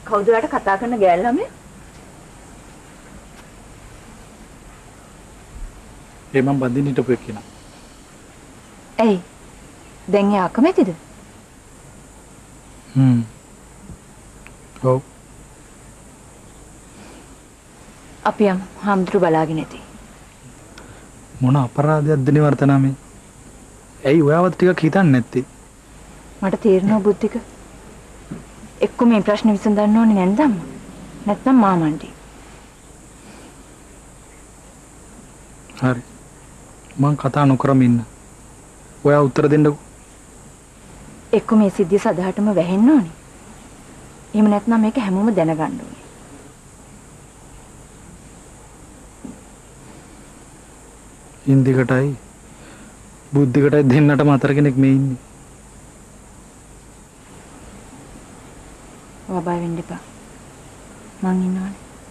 කවුද ඔයාලට කතා කරන ගෑල් ළමයා? ඒ මම බඳින්න හිටපු එක්කෙනා. ඇයි? දැන් එයා අකමැතිද? ඔව්. අපි යමු. හාමුදුරු බලාගෙන ඇති. මොන අපරාධයක්ද නිවර්තනා මේ? ඇයි ඔයාවත් ටිකක් හිතන්නේ නැත්තේ? මට තේරෙනවා බුද්ධික. එක්ක මේ ප්‍රශ්න විසඳන්න ඕනේ නැන්ද අම්මා? නැත්නම් මාමණ්ඩි. හරි. මං කතා නොකරම ඉන්න. ඔයා උත්තර දෙන්නකෝ. එක්ක මේ සිද්ධිය සදාටම වැහෙන්න ඕනේ. එහෙම නැත්නම් මේක හැමෝම දැනගන්න ඕනේ. ඉන්දිකටයි බුද්ධිකටයි දෙන්නටම අතර කෙනෙක් මේ ඉන්නේ. ඔයා බය වෙන්න එපා. මං ඉන්නවනේ.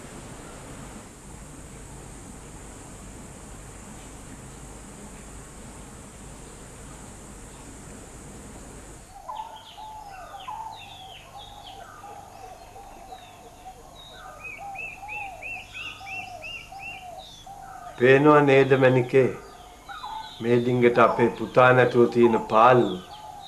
පේනවා නේද මණිකේ? මේ ඩිංගට අපේ පුතා නැතුව තියෙන පාළුව.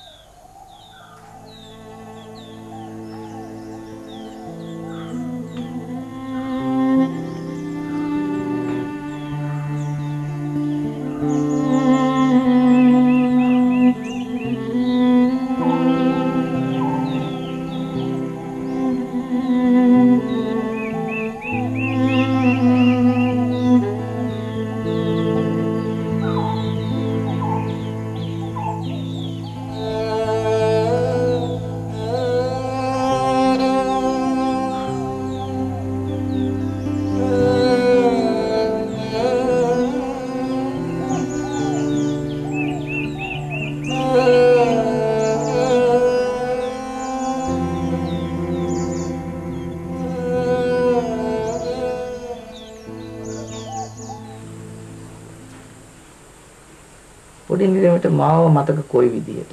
පොඩි නිලමට මාව මතක කොයි විදියට?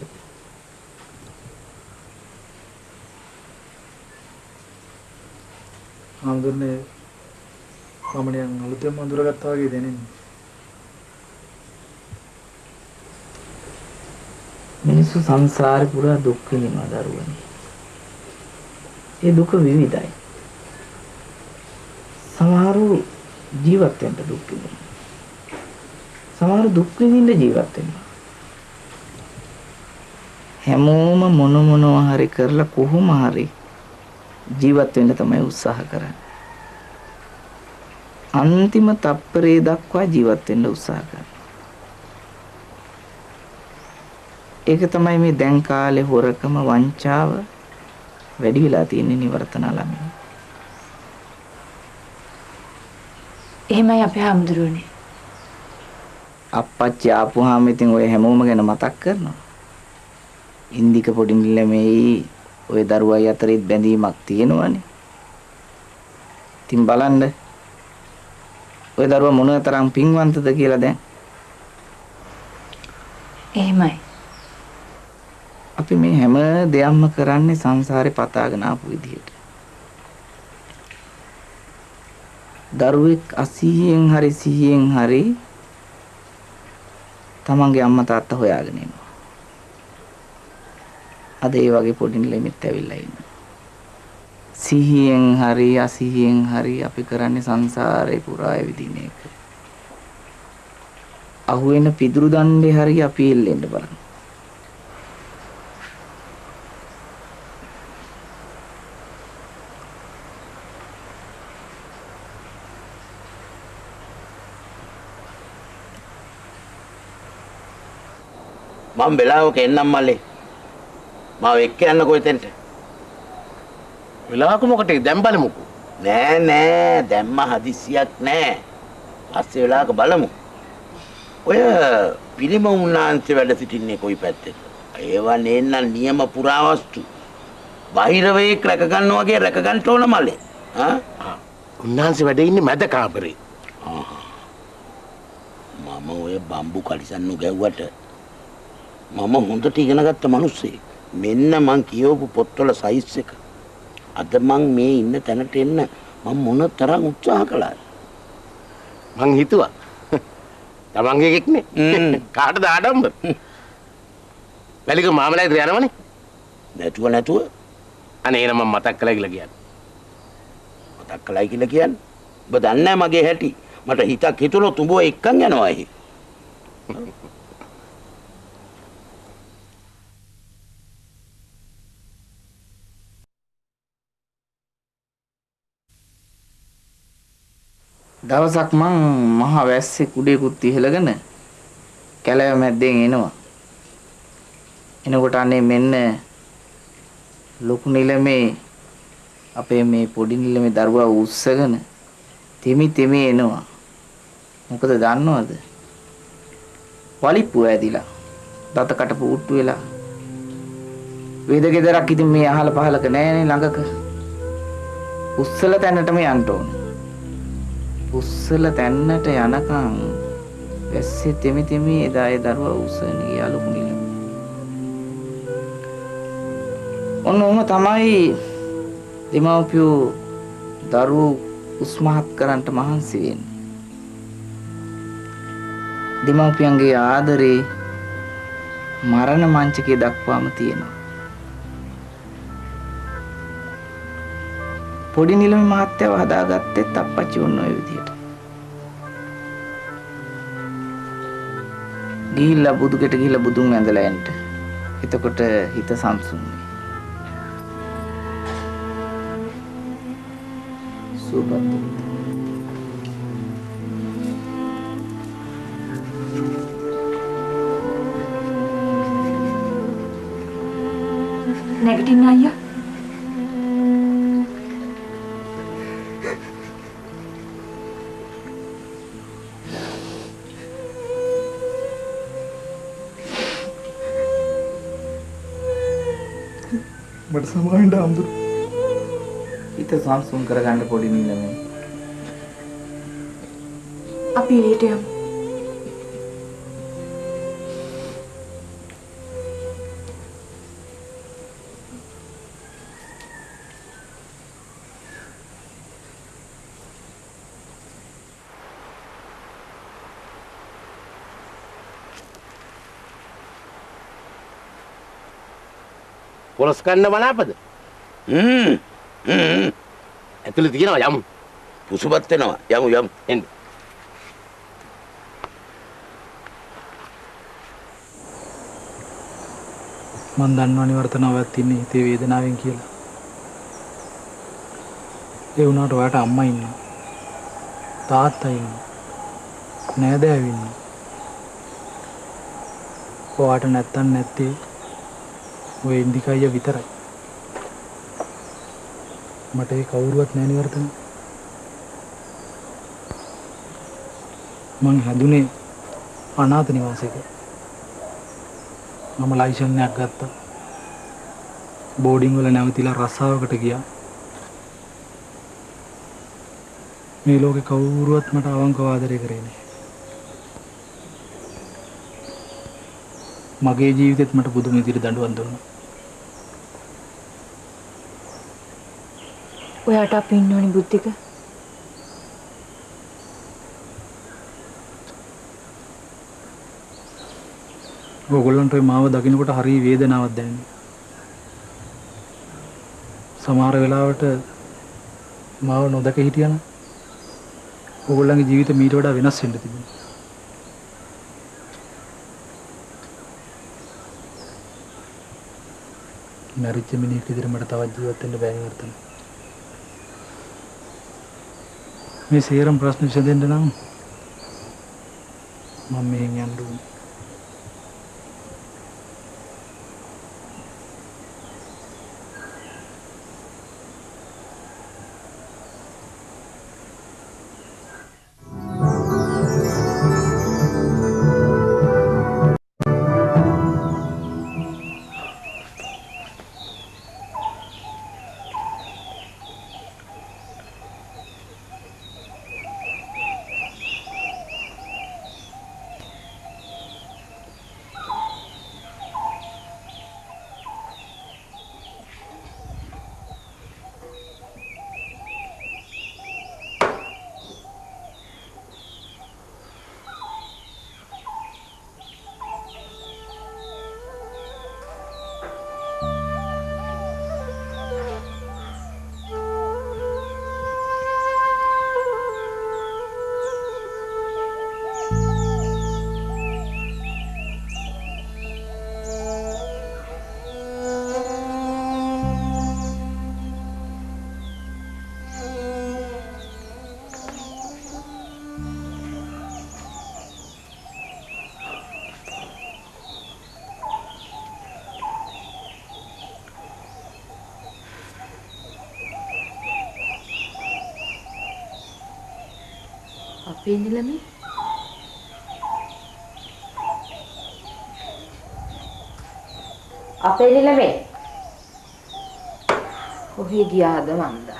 හාමුදුරනේ මම නිකන් අලුතෙන්ම අඳුරගත්තා වගේ දැනෙන්නේ. මිනිස්සු සංසාරේ පුරා දුක් විඳිනවා දරුවනේ. ඒ දුක විවිධයි. සමහරු ජීවත් වෙන්න දුක් විඳිනවා. සමහර දුක් විඳින්න ජීවත් වෙනවා. හැමෝම මොනවා හරි කරලා කොහොම හරි ජීවත් වෙන්න තමයි උත්සාහ කරන්නේ. අන්තිම තප්පරේ දක්වා ජීවත් වෙන්න උත්සාහ කරනවා. ඒක තමයි මේ දැන් කාලේ හොරකම වංචාව වැඩි වෙලා තියෙන නිවර්තන ළමයි. එහෙමයි අපේ හාමුදුරුවනේ. අප්පච්චි ආපුවාම ඉතින් ඔය හැමෝම ගැන මතක් කරනවා. ඉන්දික පොඩි ළමයි ඔය දරුවයි අතරේ බැඳීමක් තියෙනවනේ. ඉතින් බලන්න ඔය දරුවා මොනතරම් පින්වන්තද කියලා දැන්. එහෙමයි. අපි මේ හැම දෙයක්ම කරන්නේ සංසාරේ පතාගෙන ආපු විදිහට. දරුවෙක් 80න් හරි 100න් හරි තමන්ගේ අම්මා තාත්තා හොයාගෙන එනවා. අද ඒ වගේ පොඩි ළමෙක් ඇවිල්ලා ඉන්නවා. 100න් හරි 80න් හරි අපි කරන්නේ සංසාරේ පුරා විදින එක. අහුවෙන පිදුරු දණ්ඩේ හරි අපි එල්ලෙන්න බලන්න. මම වෙලාවක එන්නම් මල්ලේ. මාව එක්ක යන්නකෝ එතෙන්ට. වෙලාවක මොකටද දැන් බලමුකෝ. නෑ දැම්ම හදිස්සියක් නෑ. පස්සේ වෙලාවක බලමු. ඔය පිළිම උන්නාන්සේ වැඩ සිටින්නේ කොයි පැත්තේද? ඒවා නේන්නම් නියම පුරාවස්තු. බාහිරවේ රැක ගන්නවා වගේ රැක ගන්න ඕන මල්ලේ. උන්නාන්සේ වැඩ ඉන්නේ මැද කාමරේ. මම ඔය බම්බු කලිසන්නු ගැව්වට මම හොඳට ඉගෙන ගත්ත මිනිස්සෙක්. මෙන්න මං කියවපු පොත්වල සයිස් එක. අද මං මේ ඉන්න තැනට එන්න මම මොන තරම් උත්සාහ කළාද? මං හිතුවා තමන්ගේ එකෙක්නේ. කාටද ආඩම්බර? වැලික මාමලයිද යනවනේ. නැතුව අනේ එහෙනම් මම මතක් කළා කියලා කියන්නේ. මතක් කළයි කියලා කියන්නේ. ඔබ දන්නේ නැහැ මගේ හැටි. මට හිතක් හිතුනොත් උඹව එක්කන් යනවා එහි. දවසක් මං මහ වැස්සේ කුඩේකුත් ඉහළගෙන කැලෑව මැද්දෙන් එනවා. එනකොට අනේ මෙන්න ලොකු නිලමේ අපේ මේ පොඩි නිලමේ දරුවා උස්සගෙන තෙමි එනවා. මොකද දන්නවද? වලිප්පුව ඇදිලා දත කටපු උට්ටු වෙලා වේද ගෙදරක් ඉතින් මේ අහල පහලක නෑනේ ළඟක. උස්සල තැනටම යන්න ඕන. උස්සල තැන්නට යනකම් වැස්සේ තෙමි එදා ඒ දරුවා උස්සගෙන ගියා ලොකු නිලම. ඔන්නෝම තමයි දෙමව්පියෝ දරුවෝ උස්මහත් කරන්නට මහන්සි වෙන්නේ. දෙමව්පියන්ගේ ආදරේ මරණ මංචකයේ දක්වාම තියෙනවා. පොඩි නිලමේ මහත්තයව හදාගත්තෙත් අප්පච්චි වුණ ඔය විදියට. ගිහිල්ලා බුදුගෙට ගිහිල්ලා බුදුන් වැඳලා එන්න. එතකොට හිත සංසුන් වෙයි. සුබත්. නැගිටින්න අයියා. මට සමාවෙන්න අම්දුර. හිත සංසුන් කරගන්න පොඩි නිලමේ. අපි එළියට යමු. පොලස් කන්න මනාපද? ඇතුළේ තියෙනවා යමු. පුසුපත් වෙනවා. යමු. එන්න. මන් දන්නවා නිවර්තනාවක් ඉන්නේ හිතේ වේදනාවෙන් කියලා. ඒ වුණාට ඔයාට අම්මා ඉන්නවා. තාත්තා ඉන්නවා. නෑදෑයෝ ඉන්නවා. ඔයාට නැත්තම් නැත්තේ ඔය ඉන්දිකයිය විතරයි. මට ඒ කවුරුවත් නෑ නිවර්තන. මං හැදුනේ අනාථ නිවාසයක. මම ලයිසන් එකක් ගත්තා. බෝඩින් වල නැවතිලා රස්සාවකට ගියා. මේ ලෝකේ කවුරුවත් මට අවංකව ආදරය කරේ නෑ. මගේ ජීවිතෙත් මට පුදුම විදිහට දඬුවම් දුන්නා. ඔයාට අපි ඉන්න ඕනි බුද්ධික. ඕගොල්ලන්ට මාව දකින්නකොට හරි වේදනාවක් දැනෙනවා. සමහර වෙලාවට මාව නොදක හිටියනම් ඕගොල්ලන්ගේ ජීවිත මීට වඩා වෙනස් වෙන්න තිබුණා. මැරිච්ච මිනිහෙක් විදිහට මට තවත් ජීවත් වෙන්න බෑ නේද? මේ සේරම ප්‍රශ්න විසඳෙන්න නම් මම මෙහෙන් යන්න ඕනේ. අපේ නිලමේ කොහේ ගියාද මන්දා?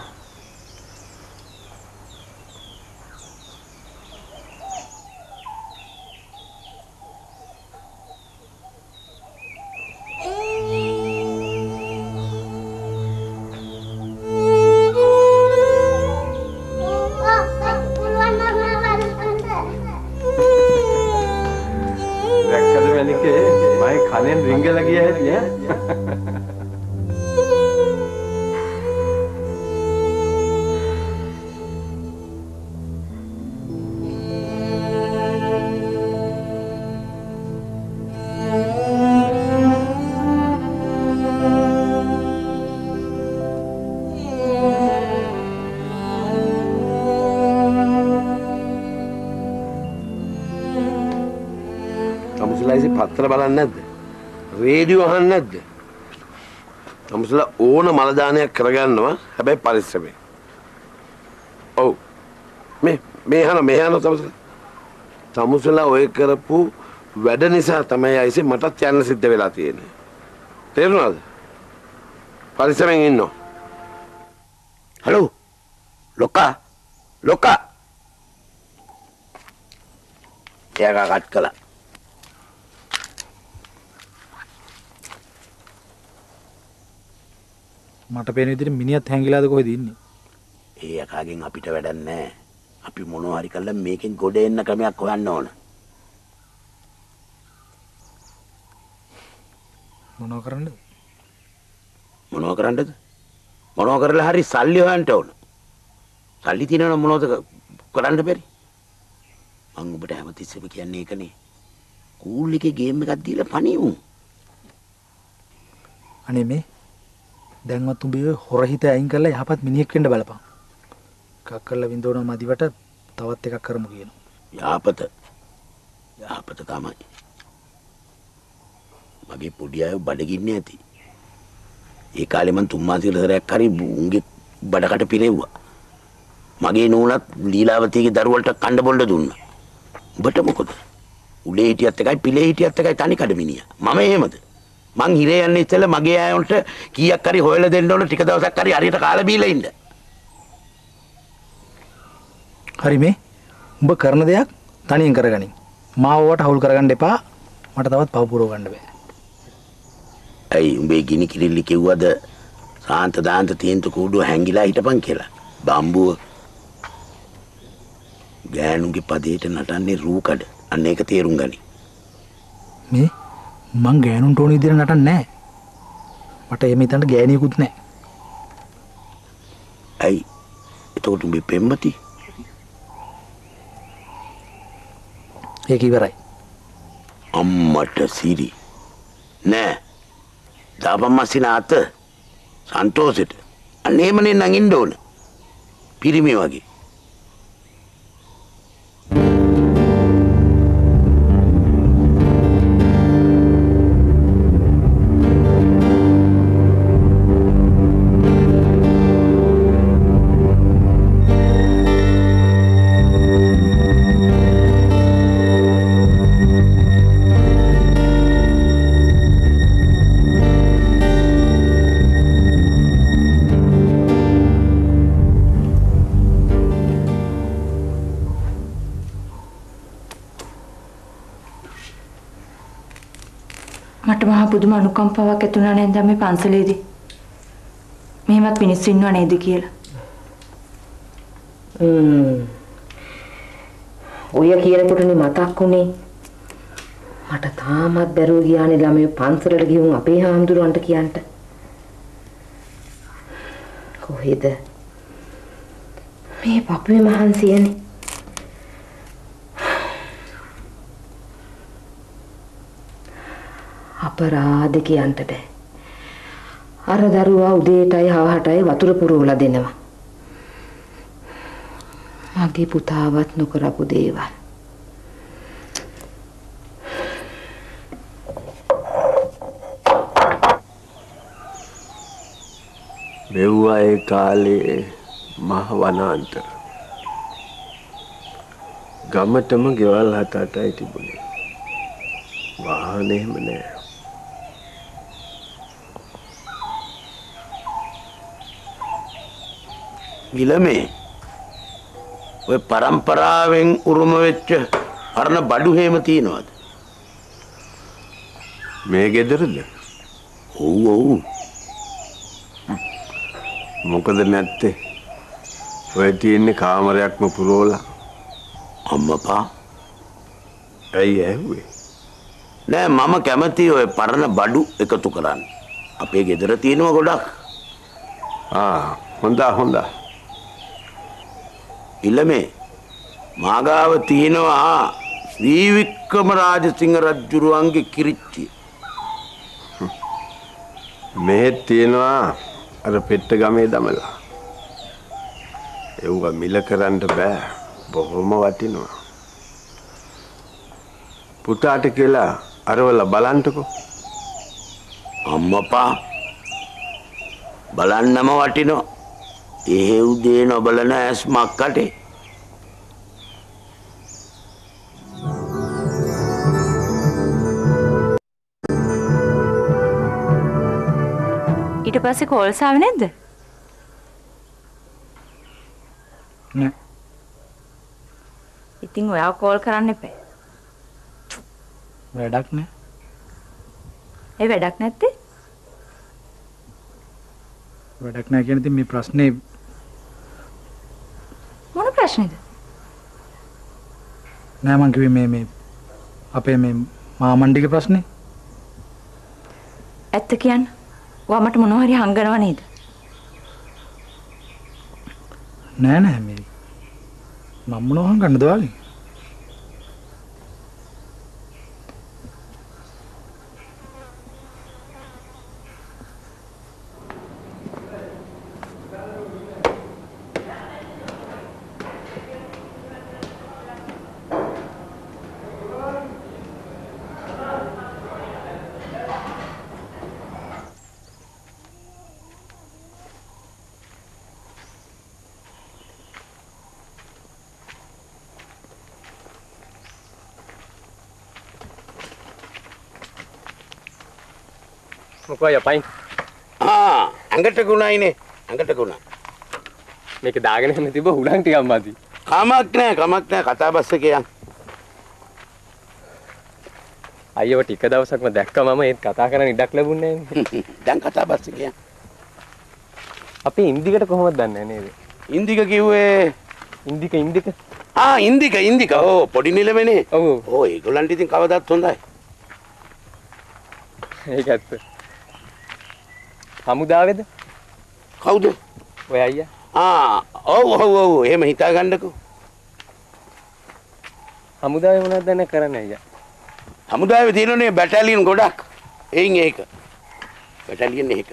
දැක්කද මැනිකේ මයි කනෙන් රිංගලා ගියා හැටි ඈ තමුසලායිසි පත්තර බලන්නේ නැද්ද? රේඩියෝ අහන්නේ නැද්ද? තමුසලා ඕන මල දානයක් කරගන්නවා හැබැයි පරිස්සමෙන්. ඔව්. මේ අහන තමුසලා. තමුසලා ඔය කරපු වැඩ නිසා තමයි අයිසි මටත් යන්න සිද්ධ වෙලා තියෙන්නේ. තේරුණාද? පරිස්සමෙන් ඉන්නෝ. හලෝ. ලොකා. එයා කට් කළා. මට පේන විදිහට මිනිහත් හැංගිලාද කොහෙද ඉන්නේ? ඒ යකාගෙන් අපිට වැඩක් නැහැ. අපි මොනවා හරි කළා මේකෙන් ගොඩ එන්න ක්‍රමයක් හොයන්න ඕන. මොනව කරන්නද? මොනවා කරලා හරි සල්ලි හොයන්න ඕන. සල්ලි තියෙනවා මොනවද කරන්න බැරි? මං ඔබට හැමතිස්සෙම කියන්නේ ඒකනේ. කූල් එකේ ගේම් එකක් දීලා පණිවුම්. අනේ මේ දැන්වත් උඹේ හොරහිත අයින් කරලා යහපත් මිනිහෙක් වෙන්න බලපන්. එකක් කරලා විඳවන මදිවට තවත් එකක් කරමු කියනවා. යහපත තමයි. මගේ පොඩි අය බඩගින්නේ ඇති. ඒ කාලේ මං 3 මාසෙකට සැරයක් හරි උන්ගේ බඩකට පිරෙව්වා. මගේ නෝනත් ලීලාවතීගේ දරුවල්ට කණ්ඩ බොණ්ඩ දුන්නා. උඹට මොකද? උලේ හිටියත් එකයි පිලේ හිටියත් එකයි තනි කඩ මිනිහා. මම එහෙමද? මං හිරේ යන්නේ ඉස්සෙල්ලා මගේ අයන්ට කීයක් හරි හොයලා දෙන්න ඕන ටික දවසක් හරි හරියට කාලා බීලා ඉන්න. හරි මේ උඹ කරන දෙයක් තනියෙන් කරගනින්. මාව වට හවුල් කරගන්න එපා. මට තවත් පව පුරව ගන්න බෑ. ඇයි උඹේ ගිනි කිරිල්ලි කිව්වද සාන්ත දාන්ත තීන්ත කූඩුව හැංගිලා හිටපන් කියලා. බම්බුව ගෑනුගේ පදේට නටන්නේ රූකඩ. අන්න ඒක තේරුම් ගනි. මේ මං ගෑනුන්ට ඕන විදිහට නටන්නේ නැහැ. මට එහෙම හිතන්න ගෑණියෙකුත් නැහැ. ඇයි? එතකොට උඹේ පෙම්මති? ඒක ඉවරයි. අම්මට සිරි. නෑ. දාපම් මස්සින අත සන්තෝෂෙට. අන්න එහෙමනේ නම් ඉන්න ඕන. පිරිමි වගේ. මට මහා පුදුම අනුකම්පාවක් ඇති වුණා නේද මේ පන්සලේදී. මෙහෙමත් මිනිස්සු ඉන්නව නේද කියලා. ඔය කියනකොටනේ මතක් වුණේ. මට තාමත් බැරුව ගියානේ ළමයි පන්සලට ගිහුම් අපේ හාමුදුරුවන්ට කියන්න. කොහෙද? මේ පපුවේ මහන්සියනේ. අපරාධ කියන්න බෑ. අර දරුවා උදේටයි හවහටයි වතුර පුරවලා දෙනවා. මගේ පුතාවත් නොකරපු දේවල්. මෙව්වා ඒ කාලේ මහ වනාන්තර. ගමටම ගෙවල් 7-8යි තිබුණේ. වාහනේ එහෙම නෑ. විලමේ ඔය පරම්පරාවෙන් උරුම වෙච්ච පරණ බඩු හේම තියනවාද? මේ ගෙදරද? ඔව් ඔව්. මොකද නැත්තේ? ඔය තියෙන්නේ කාමරයක්ම පුරවලා. අම්මපා ඇයි ඇහුවේ? නෑ මම කැමති ඔය පරණ බඩු එකතු කරන්න. අපේ ගෙදර තියෙනවා ගොඩක්. හොඳා. ඉල්ලමේ මාගාව තියෙනවා ශ්‍රී වික්‍රම රාජසිංහ රජුරුවන්ගේ කිරිච්චිය. මෙහෙත් තියෙනවා අර පෙට්ට ගමේ දමලා. ඒව මිල කරන්න බෑ. බොහොම වටිනවා. පුතාට කියලා අරවල බලන්නකෝ. අම්මපා බලන්නම වටිනවා. එහෙව් දේ නොබලන ඇස් මක්කටේ. ඊට පස්සේ කෝල්ස් ආවේ නැද්ද? නෑ. ඉතින් ඔයා කෝල් කරන්න එපා. වැඩක් නෑ. ඒ වැඩක් නැත්තේ? වැඩක් නෑ කියන ඉතින් මේ ප්‍රශ්නේ මොන ප්‍රශ්නේද? නෑ මං කිව්වේ මේ අපේ මේ මාමණ්ඩිගේ ප්‍රශ්නේ. ඇත්ත කියන්න. ඔයා මට මොනවා හරි හංගනවා නේද? නෑ මේ මම මොනවා හංගන්නද ඔයාලගේ? මොකෝ යපයින් ඇඟට ගුණයිනේ ඇඟට ගුණ මේක දාගෙන යන්න තිබ්බ හුලං ටිකක් මදි කමක් නෑ කතා බස් එකේ යන් අයියව ටික දවසක්ම දැක්කම මම ඒත් කතා කරන්න ඉඩක් ලැබුණේ නෑනේ දැන් කතා බස් එකේ යන් අපි ඉන්දිකට කොහොමද දන්නේ නේද ඉන්දික කිව්වේ ඉන්දික ඕ පොඩි නිලමනේ ඕ ඒගොල්ලන්ට ඉතින් කවදාත් හොඳයි ඒක ඇත්ත හමුදාවේද කවුද ඔය අයියා ඔව් එහෙම හිතා ගන්නකෝ හමුදාවේ මොනවද දැන කරන්නේ අයියා හමුදාවේ තියෙනනේ බැටලියන් ගොඩක් එයින් ඒක බැටලියන් එක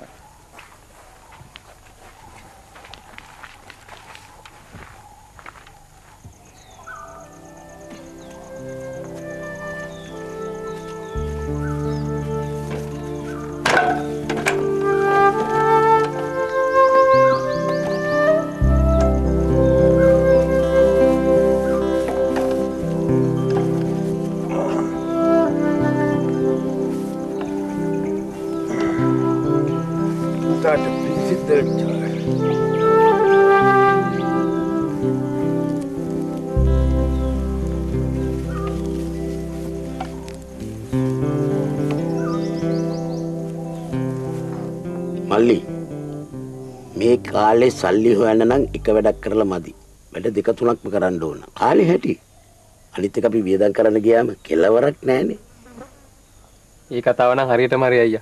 මල්ලි මේ කාලේ සල්ලි හොයන්න නම් එක වැඩක් කරලා මදි. වැඩ දෙක තුනක්ම කරන්න ඕන. කාලේ හැටි. අනිත් එක අපි වියදම් කරන්න ගියාම කෙලවරක් නැහනේ. මේ කතාව නම් හරියටම හරි අයියා.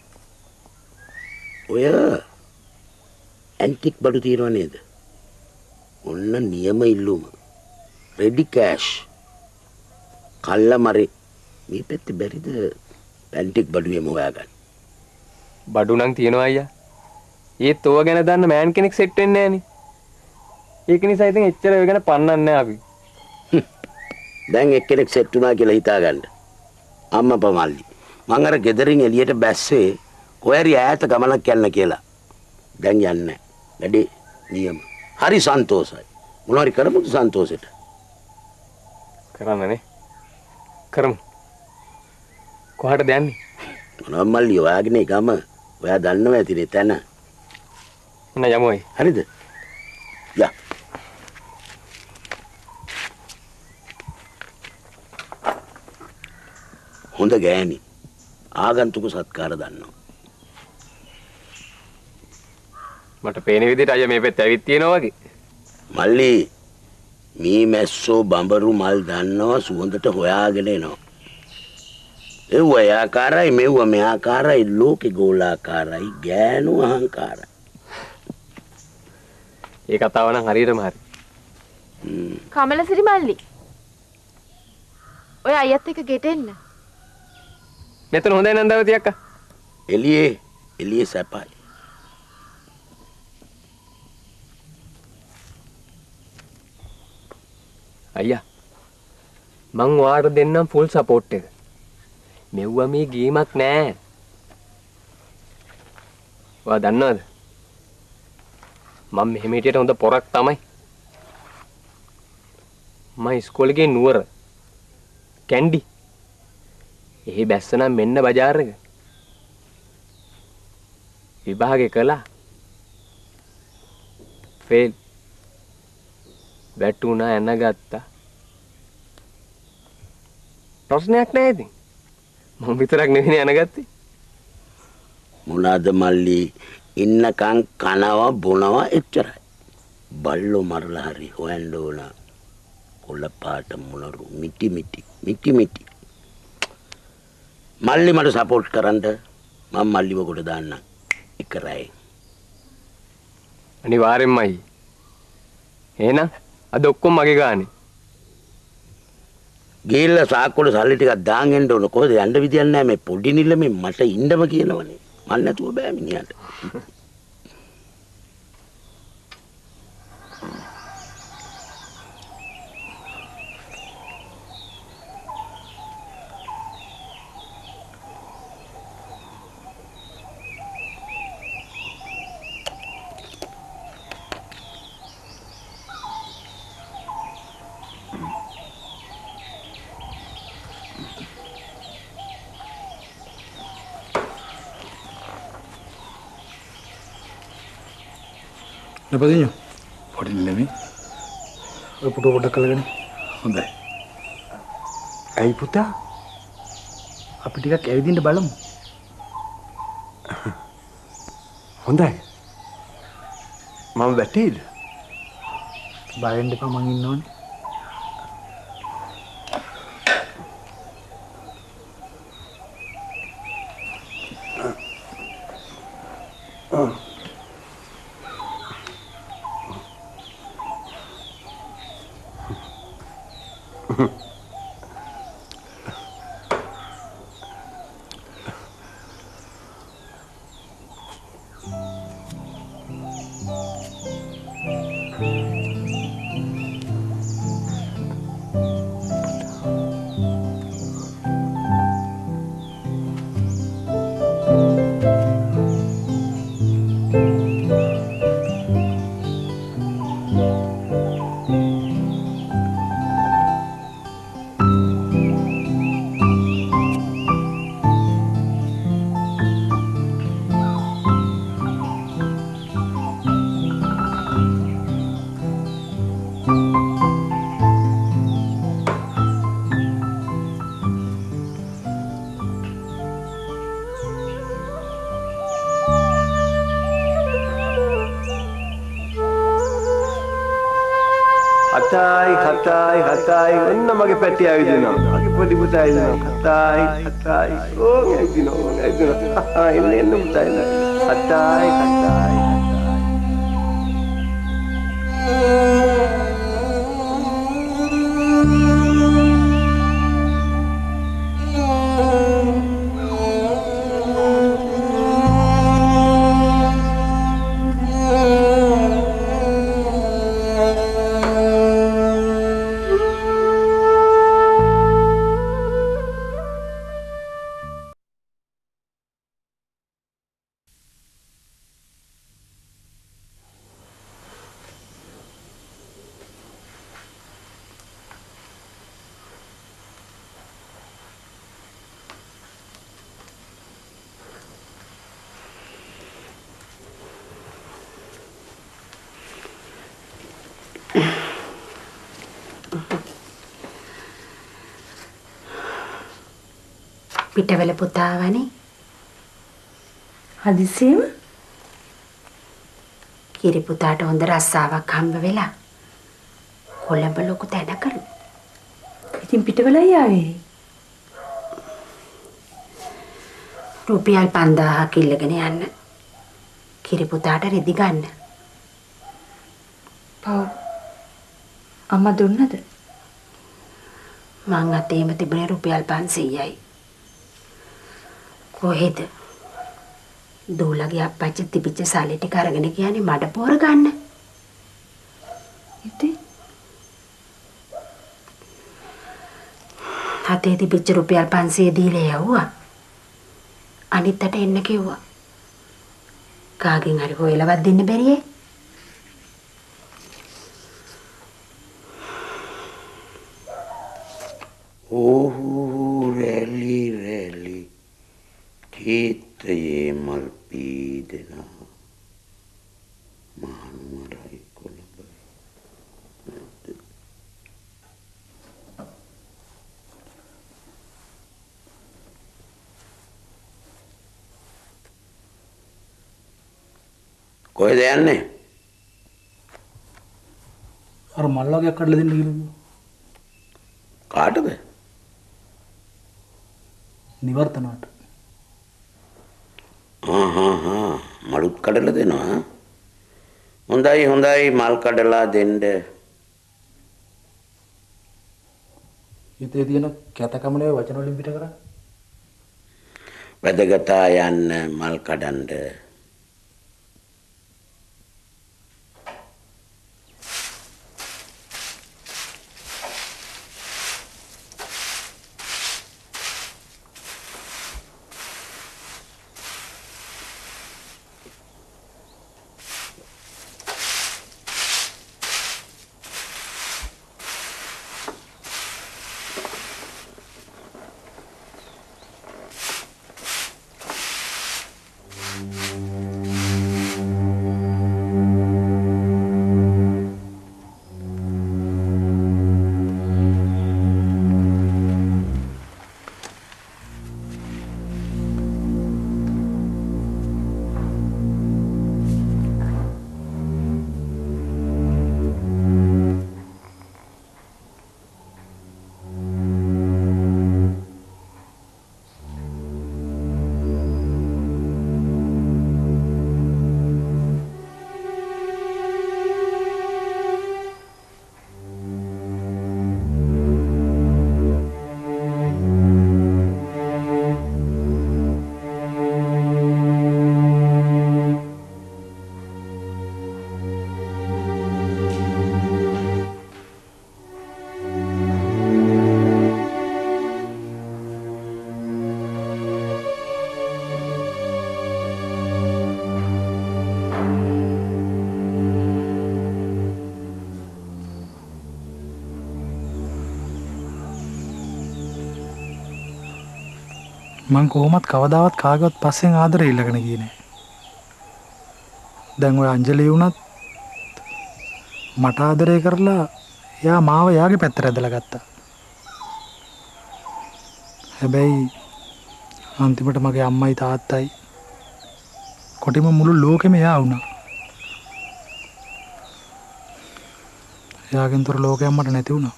ඔය ඇන්ටික් බඩු තියෙනව නේද? ඔන්න නියම ඉල්ලුම. Ready cash. කල්ලාමරි මේ පැත්තේ බැරිද ඇන්ටික් බඩුවේම හොයාගන්න. බඩු නම් තියනවා අයියා. ඒත් ඕව ගැන දන්න මෑන් කෙනෙක් සෙට් වෙන්නේ නැහනේ. ඒක නිසා ඉතින් එච්චර ඒ ගැන පන්නන්නේ නැහැ අපි. දැන් එක්කෙනෙක් සෙට් වුණා කියලා හිතාගන්න. අම්මපා මල්ලි. මං අර ගෙදරින් එළියට බැස්සේ කොහරි ඈත ගමනක් යන්න කියලා. දැන් යන්නේ වැඩි නියම. හරි සන්තෝසයි. මොනවාරි කරමුද සන්තෝසෙට? කරන්නනේ. කරමු. කොහාටද යන්නේ? මොනවා මල්ලි ඔයාගෙන ගම. ඔයා දන්නවා ඇතිනේ තැන. ඔන්න යමුයි. හරිද? යා. හොඳ ගෑණි. ආගන්තුක සත්කාර දන්නවා. මට පේන විදිහට අයියා මේ පැත්ත ඇවිත් තියෙනවා වගේ. මල්ලි මේ මැස්සෝ බඹරු මල් දන්නවා සුවඳට හොයාගෙන එනවා. ඒව ආකාරයි මෙව මේ ආකාරයි ලෝකේ ගෝලාකාරයි ගෑනු අහංකාරයි. ඒ කතාව නම් හරියටම හරි. කමලසිරි මල්ලි. ඔය අයියත් එක්ක ගෙටෙන්න. මෙතන හොඳයි නන්දවති අක්කා. එළියේ සැපයි. අයියා මං ඔයාට දෙන්නම් ෆුල් සපෝට් එක. මෙව්වා මේ ගේමක් නෑ. ඔයා දන්නවද? මම මෙහෙම හිටියට හොඳ පොරක් තමයි. මම ඉස්කෝලේ ගියේ නුවර. කැන්ඩි. එහි බැස්සනම් මෙන්න බජාර් එක. විභාගේ කළා. ෆේල්. වැටුණා එනගත්තා. ප්‍රශ්නයක් නෑ ඉතින්. මම විතරක් නෙවෙයි යනගත්තේ. මොනවාද මල්ලි ඉන්නකම් කනවා බොනවා එච්චරයි. බල්ලෝ මරලා හරි හොයන්න ඕන. කොළ පාට මොනරු මිටි මිටි. මල්ලි මට සපෝට් කරන්න මම මල්ලිව කොට දාන්නම්. එකරයි. අනිවාර්යෙන්මයි. එහෙනම් අද ඔක්කොම මගේ ගානේ. ගිහිල්ලා සාක්කුවල සල්ලි ටිකක් දාන් එන්න ඕන. කොහෙද යන්න විදියක් නැහැ මේ පොඩි නිල්ලමේ මට ඉන්නම කියනවනේ. මන් නැතුව බෑ මිනිහට. නපදිඤ්ඤෝ පොඩි නෙමෙයි ඔය පුටු පොඩක් කළගෙන හොඳයි. ඇයි පුතා? අපි ටිකක් ඇවිදින්න බලමු. හොඳයි. මම වැටේද? බය වෙන්න එපා මං ඉන්නවනේ. හතයි ඔන්න මගේ පැටි ඇවිදිනවා. මගේ පොඩි පුතා ඇවිදිනවා. හතයි ඕන් ඇවිදිනවා. එන්න පුතා එන්න. හතයි පිටවල පුතාවනේ. හදිසියෙම කිරි පුතාට හොඳ රස්සාවක් හම්බ වෙලා කොළඹ ලොකු තැනකලු. ඉතින් පිටවලයි ආවේ. රුපියල් 5000ක් ඉල්ලගෙන යන්න. කිරි පුතාට රෙදි ගන්න. පව් අම්මා දුන්නද? මං අතේම තිබුණේ රුපියල් 500යි. කොහෙද? දූලගේ අප්පච්චි තිබිච්ච සල්ලි ටික අරගෙන කියන්නේ මඩ පොර ගන්න. ඉතින් හතේ තිබිච්ච රුපියල් 500 දීලා යවුවා. අනිත්තට එන්න කිව්වා. කාගෙන් හරි හොයලවත් දෙන්න බැරියේ. ඕහු රැලි රැලි චේතයේ මල් පීදෙනා මහනුවරයි කොළඹයි. කොහෙද යන්නේ? අර මල්ලාගේ කඩලා දෙන්න කියලා. කාටද? නිවර්තනට. මලුත් කඩලා දෙනවා. හොඳයි හොඳයි මල් කඩලා දෙන්න. හිතේ තියෙන කැතකමනේ වචන වලින් පිට කරා. වැදගතා යන්න මල් කඩන්න. මං කොහොමත් කවදාවත් කාගවත් පස්සෙන් ආදරේ ඉල්ලගෙන ගියේ නෑ. දැන් ඔය අංජලි වුණත් මට ආදරේ කරලා එයා මාව එයාගේ පැත්තට ඇදලා ගත්තා. හැබැයි අන්තිමට මගේ අම්මයි තාත්තයි කොටිම මුළු ලෝකෙම එයා වුණා. එයාගෙන් තොර ලෝකයක් මට නැති වුණා.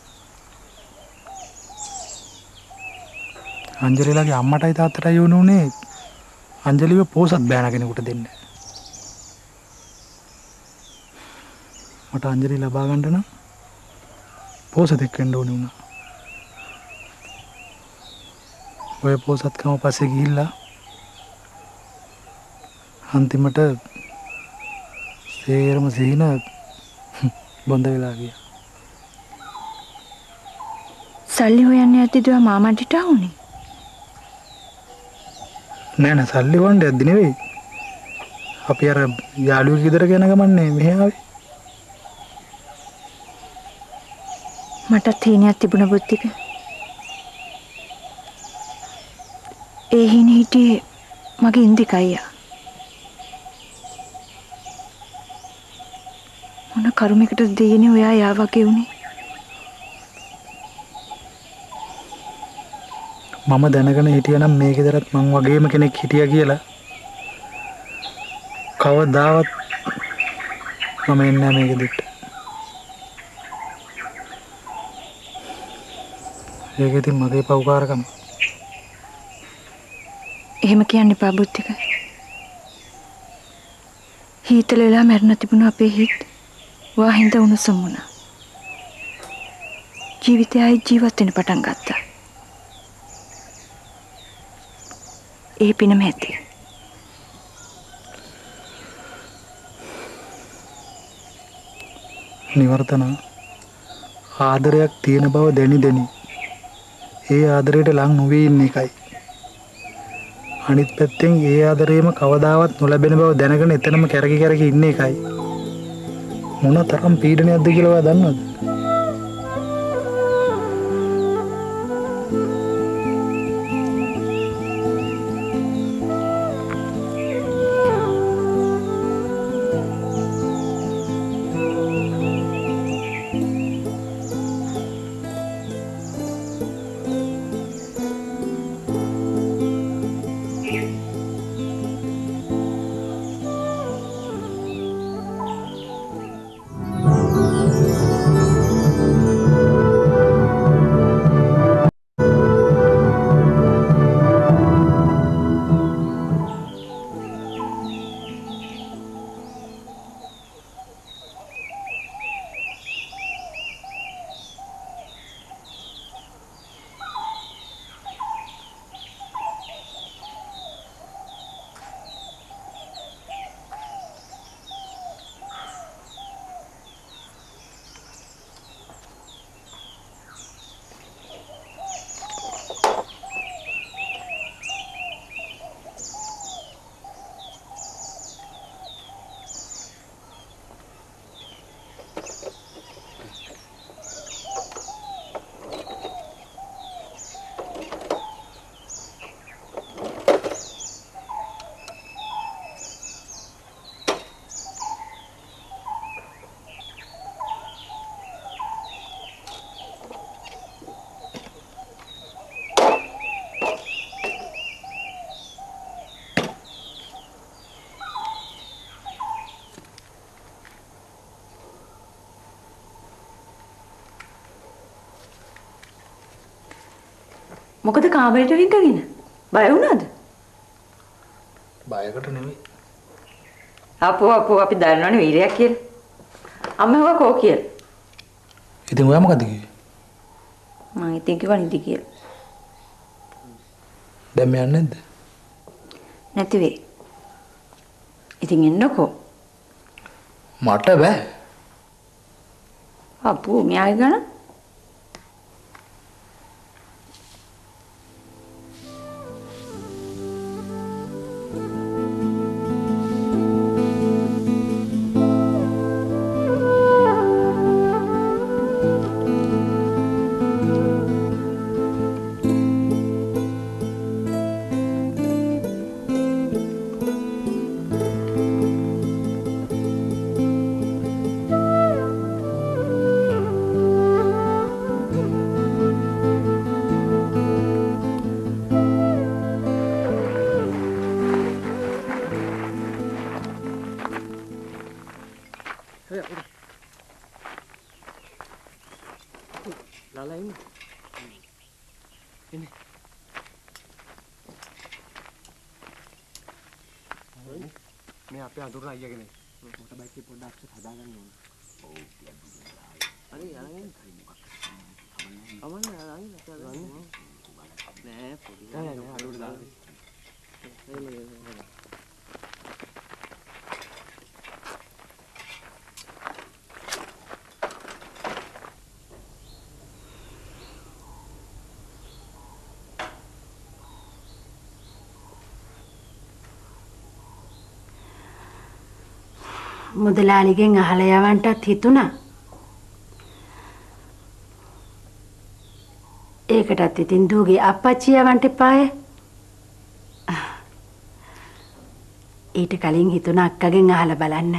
අංජලිලාගේ අම්මටයි තාත්තටයි වුණේ අංජලිව පෝසත් බෑන කෙනෙකුට දෙන්න. මට අංජලි ලබා ගන්න නම් පෝසතෙක් වෙන්න ඕනේ වුණා. ඔය පෝසත්කම පස්සේ ගිහිල්ලා අන්තිමට සේරම සිහින බොඳ වෙලා ගියා. සල්ලි හොයන්න යද්දිද මාමන්ටිට ආවුනේ? නෑ නෑ සල්ලි හොයන්න යද්දි නෙවෙයි. අපි අර යාළුවෙක් ගෙදර යන ගමන්නේ මෙහෙ ආවේ. මටත් හීනයක් තිබුණ බුද්ධික. ඒ හීනේ හිටියේ මගේ ඉන්දික අයියා. මොන කරුමයකට දෙයනේ ඔයා යා වගේ උනේ. මම දැනගෙන හිටියනම් මේ ගෙදරත් මං වගේම කෙනෙක් හිටියා කියලා කවදාවත් මම එන්නේ නැහැ මේ ගෙදරට. ඒක ඉතින් මගේ පව්කාරකම. එහෙම කියන්න එපා බුද්ධික. හීතල වෙලා මැරෙන්න තිබුණ අපේ හිත වාහින්ද උණුසුම් වුණා. ජීවිතය ජීවත් වෙන්න පටන් ගත්තා. ඒ පිනම ඇති. නිවර්තන ආදරයක් තියෙන බව දැනි ඒ ආදරයට ලං නොවී ඉන්න එකයි. අනිත් පැත්තෙන් ඒ ආදරේම කවදාවත් නොලැබෙන බව දැනගෙන එතනම කැරකි ඉන්න එකයි. මොන තරම් පීඩනයක්ද කියලා ඔයා දන්නවද? මොකද කාමරේට රිංගගෙන? බය වුණාද? බයකට නෙමෙයි. අපෝ අපි දන්නවනේ වීරයක් කියලා. අම්මව කෝ කියලා. ඉතින් ඔයා මොකද කිව්වේ? මම ඉතින් කිව්වා නිදි කියලා. දැන් මේ යන්නේ නැද්ද? නැති වෙයි. ඉතින් එන්නකෝ. මට බෑ. අපෝ මෙයාගේ ගණ මේ අපේ අඳුරන අයියාගෙන මොකද බයික් එක පොඩ්ඩක් හදාගන්න ඕන. ඔව් හරි යන්නේ මොකක් අමන්න නෑ පොඩි නෑ අඩුවට දාන්න. මුදලාලිගෙන් අහලා යවන්නටත් හිතුණා. ඒකටත් ඉතින් දූගේ අප්පච්චි යවන්න එපාය. ඊට කලින් හිතුණා අක්කගෙන් අහලා බලන්න.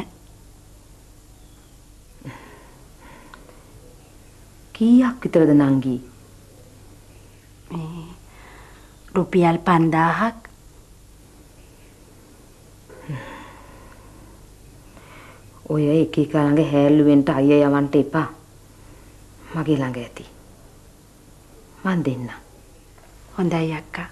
කීයක් විතරද නංගි? රුපියල් 5000ක්. ඔය එක එක ළඟ හැල්ලුවෙන්ට අයියා යවන්න එපා. මගේ ළඟ ඇති. මන් දෙන්න. හොඳයි අක්කා.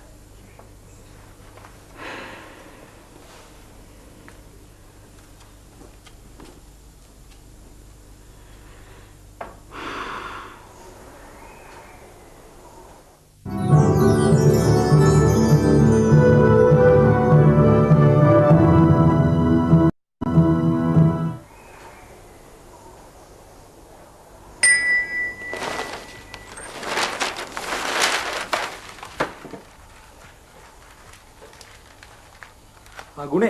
ගුණේ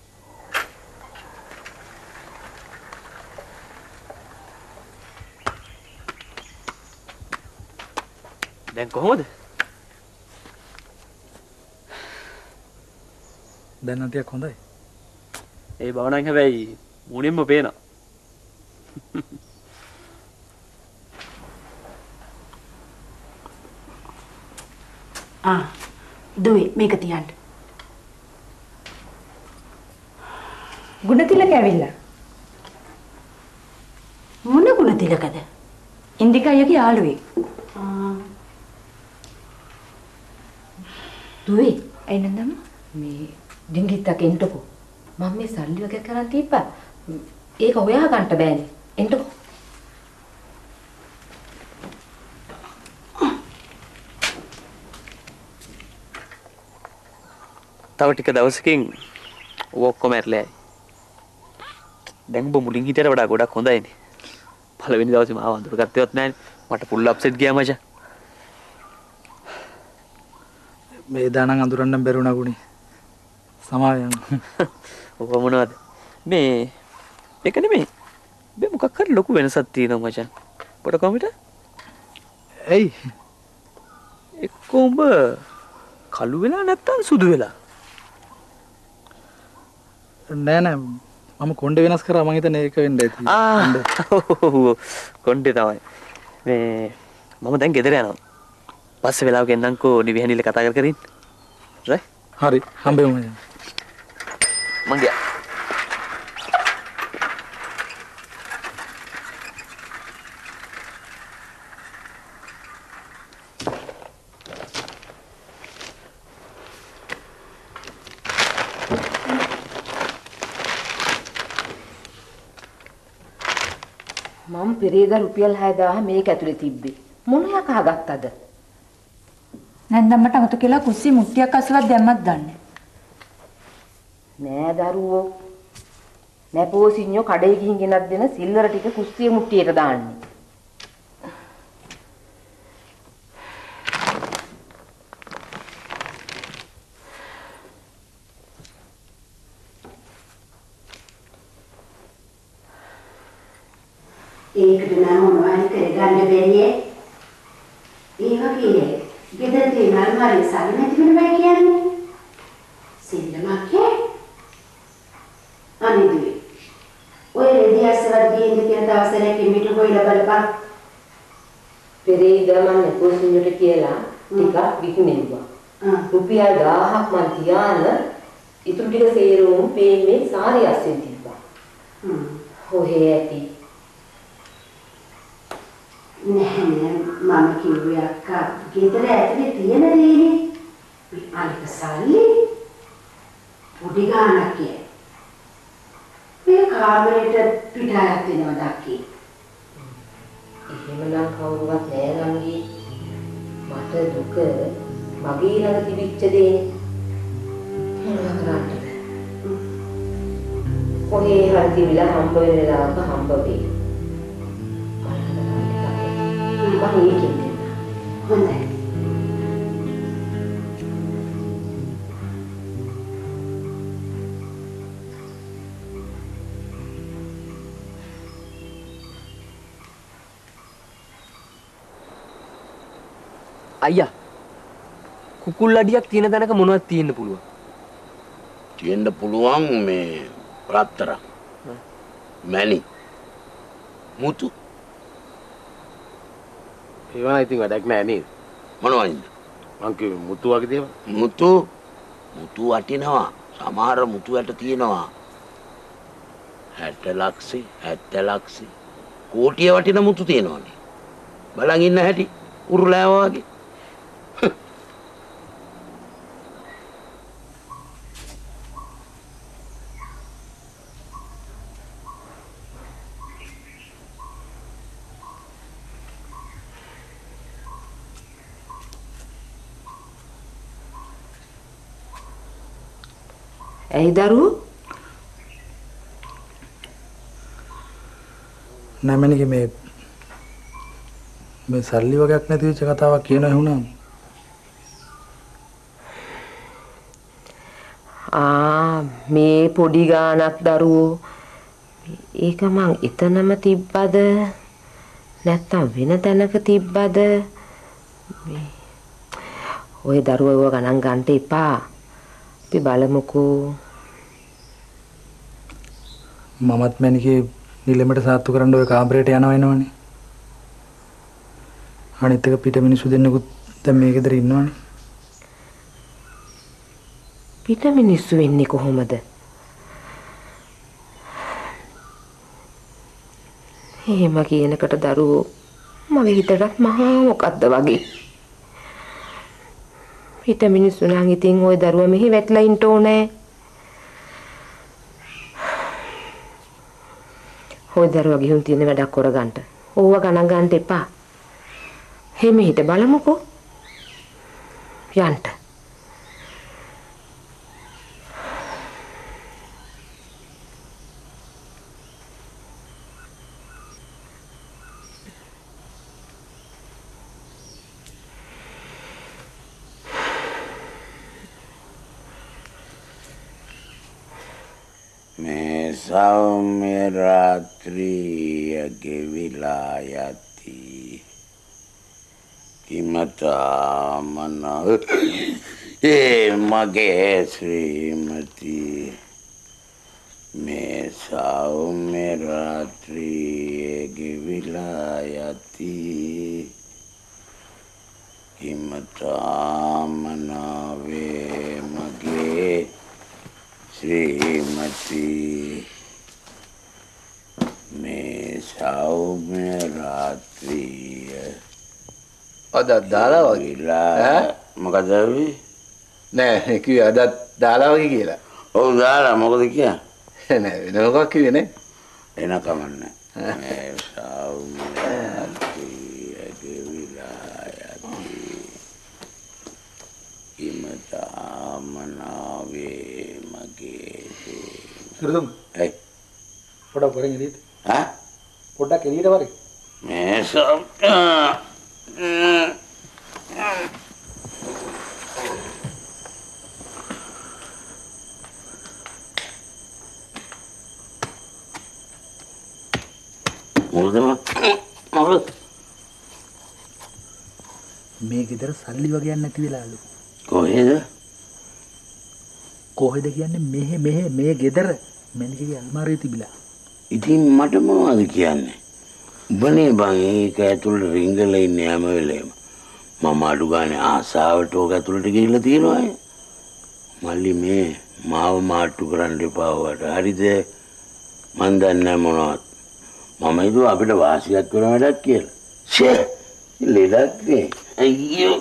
දැන් කොහොමද? දැන් නම් ටිකක් හොඳයි. ඒ බව නම් හැබැයි මුණින්ම පේනවා. දුවේ මේක තියන්න. ගුණතිලක ඇවිල්ලා. මොන ගුණතිලකද? ඉන්දිකයිගේ යාළුවෙක්. දුවේ එන්නදම මේ ඩිංගිත්තක එන්නකෝ. මම මේ සල්ලි වගේ කරන් තිබ්බා. ඒක හොයා ගන්න බෑනේ. එන්නකෝ. තව ටික දවසකින් ඔක්කොම ඇරලා දැන් ඔබ මුලින් හිටියට වඩා ගොඩක් හොඳයිනේ. පළවෙනි දවසේ මාව අඳුරගත්තේවත් නැහැනේ. මට ෆුල් අප්සෙට් ගියා මචං. මේ දානම් අඳුරන්න බැරුණා ගුණේ. සමාවෙන්. ඔබ මොනවද? මේ ඒක නෙමෙයි. මේ මොකක් හරි ලොකු වෙනසක් තියෙනවා මචං. පොඩ කොමිට? ඇයි? එක්ක උඹ කළු වෙලා නැත්තම් සුදු වෙලා? නෑ නෑ මම කොණ්ඩේ වෙනස් කරා මං හිතන්නේ ඒක වෙන්න ඇති. කොණ්ඩේ තමයි. මේ මම දැන් ගෙදර යනවා. පස්සේ වෙලාවක එන්නම්කෝ නිවිහැනිල කතා කර කර ඉන්න. රයිට්? හරි හම්බෙමු මචං. මං ගියා. මම පෙරේදා රුපියල් 6000 මේක ඇතුලේ තිබ්බේ. මොන යකා ගත්තද? නැන්දම්මට අමතු කියලා කුස්සිය මුට්ටියක් අසලක් දැම්මත් දන්නේ නෑ දරුවෝ. නැපෝසිඤ්ඤෝ කඩේ ගිහින් ගෙනත් දෙන සිල්වර ටික කුස්සිය මුට්ටියට දාන්නේ. ඒකට නම් මොනවද කරගන්න බැරියේ? ඒ වගේ ගෙදර තියෙන අල්මාරිය සල්ලි නැති වෙන බෑ කියන්නේ. සිල්ලමක්කේ අනිදුවේ. ඔය රෙදියාසවත් ගිහින් කියන දවසට කිමිට හොයලා බලපන්. පෙරේදා මම නැපෝසිඤ්ඤෝට කියලා ටිකක් විකුණෙව්වා. රුපියල් 1000ක් මන් තියාන ඉතුරු ටික සේරම පේන්නේ සාරිය අස්සෙන් තිබ්බා. හොහේ ඇති. නැහැ මම කිව්වේ අක්කා ගෙදර ඇතුලේ තියෙන දේනේ. මේ අනික සල්ලි පොඩි ගාණක් කිය. මේ කාමරේට පිටායක් දෙනවා දක්කේ. එහෙමනම් කවුරුවත් නෑ නංගි. මට දුක මගේ ළඟ තිබිච්ච දේ මොනවා කරන්නද? කොහේ හරි තිබිලා හම්බ වෙන වෙලාවක හම්බ වෙයි. මම ඒකෙන් දෙන්න. හොඳයි. අයියා කුකුල් අඩියක් තියෙන තැනක මොනවද තියෙන්න පුළුවන්? තියෙන්න පුළුවන් මේ රත්තරන්. මැණි. මුතු. ඒවා ඉතින් වැඩක් නෑ නේද? මොනවයින්ද? මං කිව්වේ මුතු වගේ දේවල්. මුතු වටිනවා. සමහර මුතු වැට තියෙනවා 60 ලක්ෂ 70 ලක්ෂ කෝටිය වටින මුතු තියෙනවානේ. බලන් ඉන්න හැටි උරුලෑව වගේ. ඇයි දරුවෝ? නැමෙනික මේ සල්ලි වගේක් නැති වෙච්ච කතාවක් කියන ඇහුණා. මේ පොඩි ගානක් දරුවෝ. ඒක මං එතනම තිබ්බද නැත්තම් වෙන තැනක තිබ්බද? ඔය දරුවව ගණන් ගන්න එපා. අපි බලමුකෝ. මමත් මැනිකේ නිලමට සාත්තු කරන්න ඔය කාමරේට යනවා එනවනේ. අනිත් එක පිට මිනිස්සු දෙන්නෙකුත් දැන් මේ ගෙදර ඉන්නවනේ. පිට මිනිස්සු වෙන්නේ කොහොමද? එහෙම කියනකට දරුවෝ මගේ හිතට මහා මොකද්ද වගේ. පිට මිනිස්සු නම් ඉතින් ওই දරුවා මෙහි වැටලා ඉන්න ඕනේ. ওই දරුවා ගිහුන් තියෙන වැඩක් කරගන්න. ඕව ගණන් ගන්න එපා. එහෙම හිට බලමුකෝ. යන්න. මේ සෞම්‍ය රාත්‍රිය ගෙවිලා යති කිමතාමන මගේ ශ්‍රීමති මේ සෞම්‍ය රාත්‍රිය ගෙවිලා යති කිමතාමනාවේ මගේ श्रीमती में सौम्य रात्रि අද දාලා වගේ මොකද නෑ කිව්වේ අද දාලා වගේ කියලා. ඔව් දාලා මොකද කියන්නේ? නෑ වෙන මොකක් කිව්වේ නේ? එන කමන්නේ. මේ සෞම්‍ය රාත්‍රිය ගෙවිලා යති කිමතාමනාවේ Serdung. Podak goreng elit. Hah? Podak elit apa? Mesok. මොකද? මේ ගෙදර සල්ලි වගේ නැති වෙලාලු. කොහෙද? කොහෙද කියන්නේ මේ ගෙදර මැනිකගේ අල්මාරියේ තිබිලා. ඉතින් මට මොනවද කියන්නේ? උඹනේ බං ඒක ඇතුළට රිංගලා ඉන්නේ හැම වෙලේම. මම අඩු ගානේ ආසාවට ඕක ඇතුළට ගිහිල්ලා තියෙනවා. මල්ලි මේ මාව මාට්ටු කරන්න එපා වට. හරිද? මන් දන්නේ මොනවද. මම හිතුවා අපිට වාසියක් කරන වැඩක් කියලා. ෂේ ලෙඩක් නේ. අයියෝ.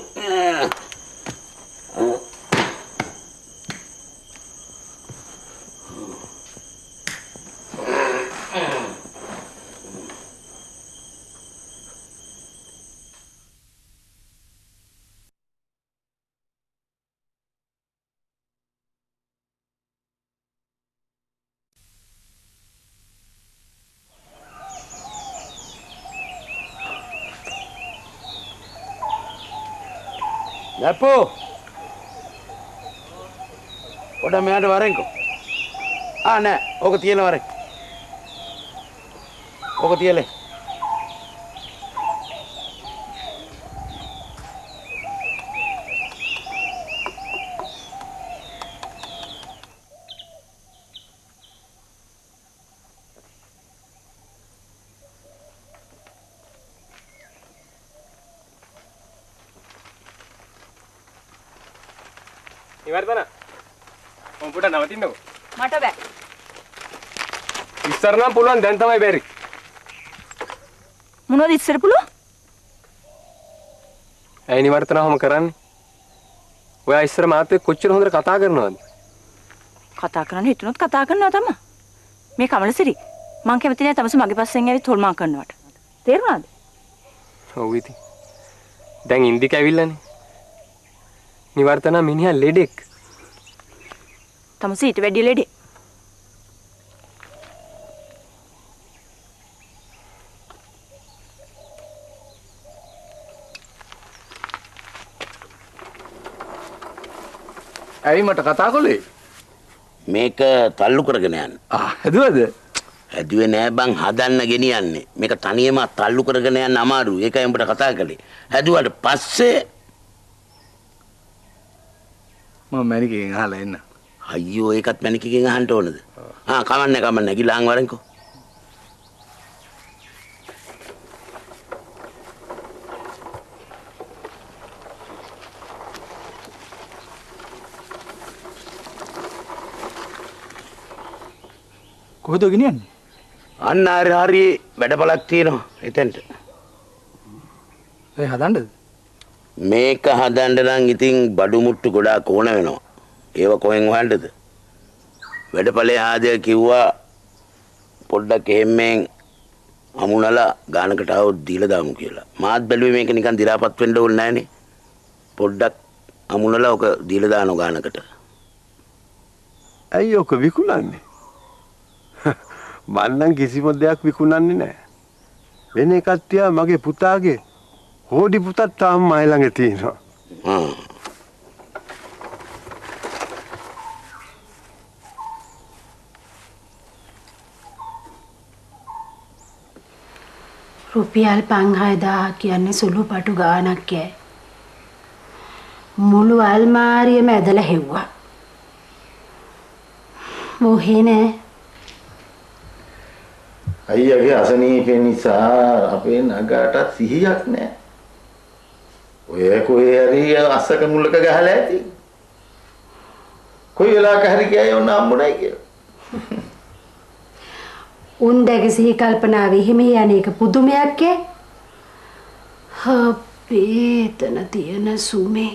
Lapo. Udah meada wareng kok. Ah, nah, oke tiele wareng. Oke tiele. නිවර්තන මම පොඩ නවතින්නකෝ. මට බෑ. ඉස්සර නම් පුළුවන් දැන් තමයි බැරි. මොනවද ඉස්සර පුළුවන්? ඇයි නිවර්තනවම කරන්නේ? ඔයා ඉස්සර මාත් එක්ක කොච්චර හොඳට කතා කරනවද? කතා කරන්න හිතුනොත් කතා කරනවා තමයි. මේ කමලසිරි මං කැමති නෑ තමස මගේ පස්සෙන් ඇවිත් හොල්මන් කරනවට. තේරුණාද? ඔව් ඉතින්. දැන් ඉන්දික ඇවිල්ලානේ. නිවර්තන මිනිහා ලෙඩෙක්. තමස ඊට වැඩි ලෙඩේ. ඇයි මට කතා කළේ? මේක තල්ලු කරගෙන යන්න. හැදුවද? හැදුවේ නෑ බං, හදන්න ගෙනියන්නේ. මේක තනියම තල්ලු කරගෙන යන්න අමාරුයි. ඒකයි උඹට කතා කළේ. හැදුවට පස්සේ මම මැනිකෙන් අහලා එන්න. අයියෝ ඒකත් මැනිකෙන් අහන්න ඕනද? කමන්නේ ගිලාන් වරන්කෝ. කොහෙද ගෙනියන්නේ? අන්න හරි වැඩපලක් තියෙනවා එතෙන්ට. ඒ හදන්නද? මේක හදන්න නම් ඉතින් බඩු මුට්ටු ගොඩාක් ඕන වෙනවා. ඒව කොහෙන් හොයන්නද? වැඩපලේ ආදේ කිව්වා පොඩ්ඩක් එහෙම්මෙන් අමුණලා ගානකට આવොත් දීලා දාමු කියලා. මාත් බැලුවේ මේක නිකන් දි รา පත් වෙන්න ඕනේ නැහනේ. පොඩ්ඩක් අමුණලා ඔක දීලා දානවා ගානකට. ඇයි ඔක විකුණන්නේ? මන්නම් කිසිම දෙයක් විකුණන්නේ නැහැ. වෙන එකක් තියා මගේ පුතාගේ හොඩි පුතත් තාම මයි ළඟ තියෙනවා. රුපියල් 5000 කියන්නේ සුළු පටු ගාණක් ඈ. මුළු අල්මාරියම ඇදලා හෙව්වා. මොහේ නෑ. අයියාගේ අසනීපේ නිසා අපේ නගාටත් සිහියක් නැහැ. ඔය කොහේ හරි අසක මුලක ගහලා ඇති. කොයි වෙලාවක හරි ගියා යන්න හම්බුනායි කියලා. උන්දගේ සිහි කල්පනාවේ හිමි යන්නේක පුදුමයක් ඈ. අපේතන තියෙන සුමේ.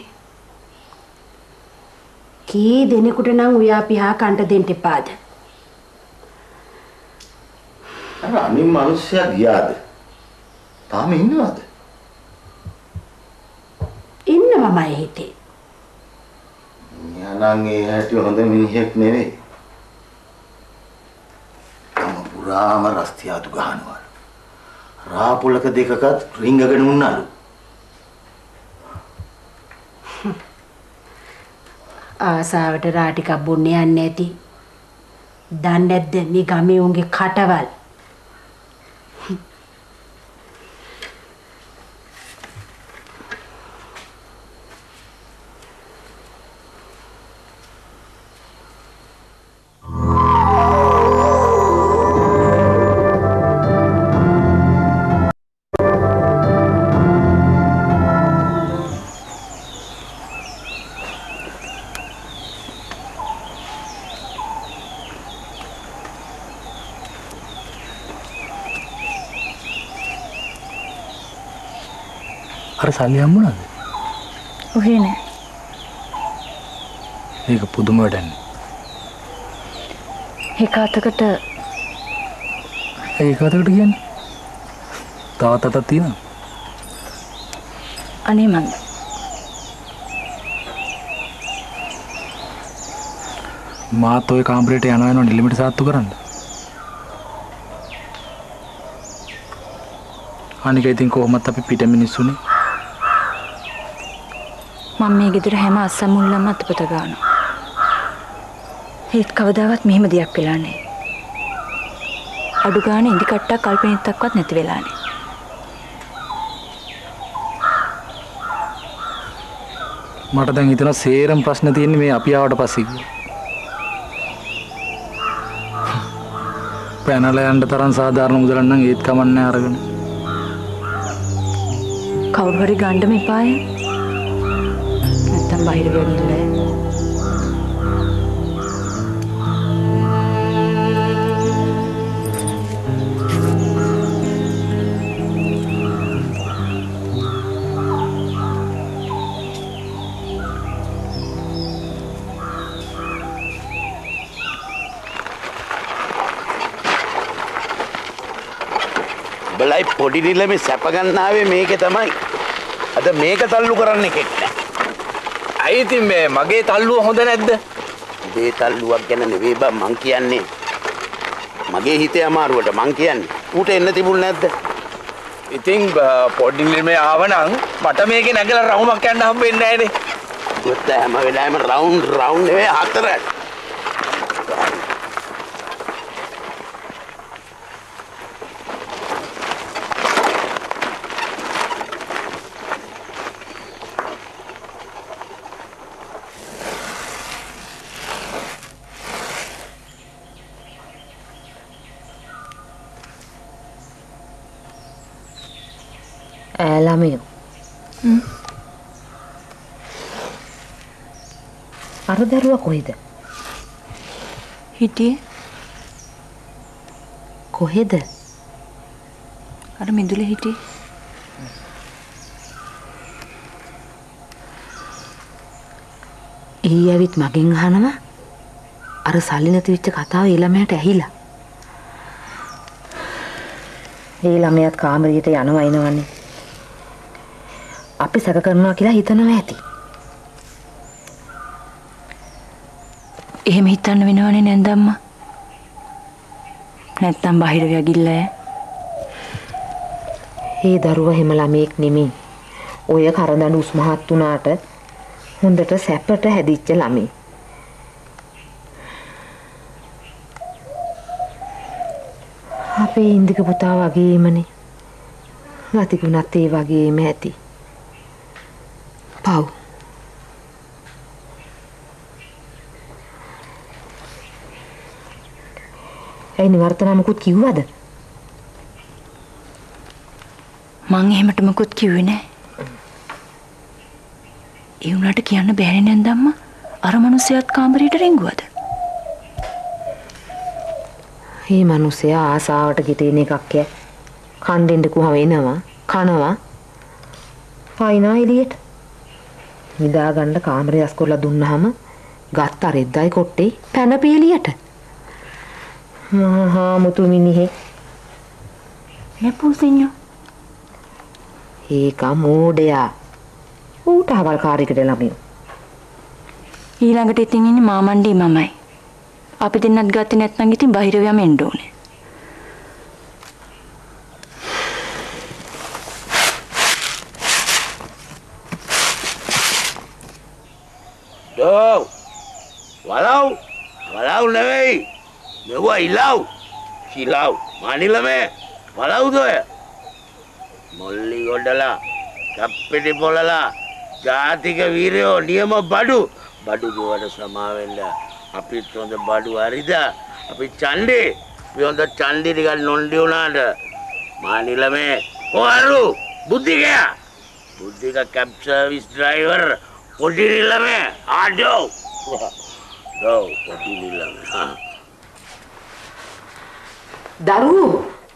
කී දෙනෙකුට නම් උයාපිහා කන්ට දෙන්න එපාද? අනිත් මිනිස්සයා ගියාද? තාම ඉන්නවද? ඉන්නවමයි හිතේ. යානම් ඒ හැටි හොඳ මිනිහෙක් නෙවෙයි. තම පුරාම රස්තියාතු ගහනවා. රාපුලක දෙකකත් රිංගගෙන උන්නලු. ආසාවට රා ටිකක් බොන්න යන්නේ නැති. දන්නේ නැද්ද මේ ගමේ උන්ගේ කටවල්? අර සල්ලි හම්බුණාද? ඔහේ නෑ. ඒක පුදුම වැඩන්නේ. ඒක අතකට කියන්නේ? තවත් අතක් තියෙනවා. අනේ මන්ද. මාත් ඔය කාමරේට යනවා නිලිමිට සාත්තු කරන්න. අනික ඉතින් කොහොමත් අපි පිට මිනිස්සුනේ. මම මේ ගෙදර හැම අස්සමුල්ලම අතපත ගන්නවා. ඒත් කවදාවත් මෙහෙම දෙයක් වෙලා නැහැ. අඩු ගානේ ඉදි කට්ටක් කල්පනිත්තක්වත් නැති වෙලා නැහැ. මට දැන් හිතෙනවා සේරම ප්‍රශ්න තියෙන්නේ මේ අපි ආවට පස්සේ කියලා. පැනලා යන්න තරම් සාධාරණ මුදලක් නම් ඒත් කමන්නේ අරගෙන. කවුරු හරි ගන්නම එපාය. නැත්තම් බාහිර වෙන්න. බලයි පොඩි නිලමේ සැප ගන්න ආවේ මේකේ තමයි. අද මේක තල්ලු කරන්න කෙක් නෑ. ඇයි ඉතින් මේ මගේ තල්ලුව හොඳ නැද්ද? මේ තල්ලුවක් ගැන නෙවෙයි බං මං කියන්නේ. මගේ හිතේ අමාරුවට මං කියන්නේ. ඌට එන්න තිබුණ නැද්ද? ඉතින් පොඩි නිලමේ ආවනම් මට මේකේ නැගලා රවුමක් යන්න හම්බෙන්නේ නැහනේ. ඔත් හැම වෙලාවෙම රවුන්ඩ් නෙවෙයි හතර. ළමයෝ අර දරුවා කොහෙද? හිටියේ කොහෙද? අර මිදුලේ හිටියේ. ඊ ඇවිත් මගෙන් අහනවා අර සල්ලි නැති වෙච්ච කතාව ඒ ළමයාට ඇහිලා. ඒ ළමයාත් කාමරයට යනවා එනවනේ. අපි සැක කරනවා කියලා හිතනවා ඇති. එහෙම හිතන්න වෙනවනේ නේද අම්මා? නැත්තම් බාහිර ගිහිල්ලා ඒ දරුවා හැම ළමෙක් නෙමෙයි. ඔය කරදඬු උස්මහත් උනාට හොඳට සැපට හැදිච්ච ළමයි. අපේ ඉන්දික පුතා වගේමනේ. ලතිගුණත් ඒ වගේම ඇති. පව්. ඒ නිවර්තන මොකුත් කිව්වද? මං එහෙමට මොකුත් කිව්වේ නෑ. ඒ උනාට කියන්න බැහැ නේද අම්මා? අර මිනිහයාත් කාමරේට රෙංගුවද? මේ මිනිහයා ආසාවට ගෙතේන එකක් ඈ. කණ්ඩෙන්ද කුහම එනවා, කනවා. ආයිනා එළියට. නිදා ගන්න කාමරේ අස්කොල්ලා දුන්නාම ගත්ත රෙද්දයි කොට්ටේ පැන පීලියට. මහා මුතු මිනිහේ. එපුසින්යෝ. ඒක මෝඩයා. ඌට අවල් කාර්යයකට ළමියෝ. ඊළඟට ඉතින් ඉන්නේ මාමණ්ඩි මමයි. අපි දෙන්නත් ගත්තේ නැත්නම් ඉතින් බහිරව යම එන්න ඕනේ. දෝ වලව් නෙවෙයි. මෙවුවා ඉලව් මානිලමේ වලව්ද ඔය? මොල්ලි ගොඩලා කප්පිටි පොලලා ජාතික වීරයෝ නියම බඩු දුවට සමාවෙන්න අපිත් හොඳ බඩු හරිද? අපි චණ්ඩේ හොඳ චණ්ඩි ටිකක් නොන්ඩි වුණාට මානිලමේ ඔරු බුද්ධික කැබ් සර්විස් ඩ්‍රයිවර් පොඩි නිලමේ ආඩෝ පොඩි නිලමේ දරුවෝ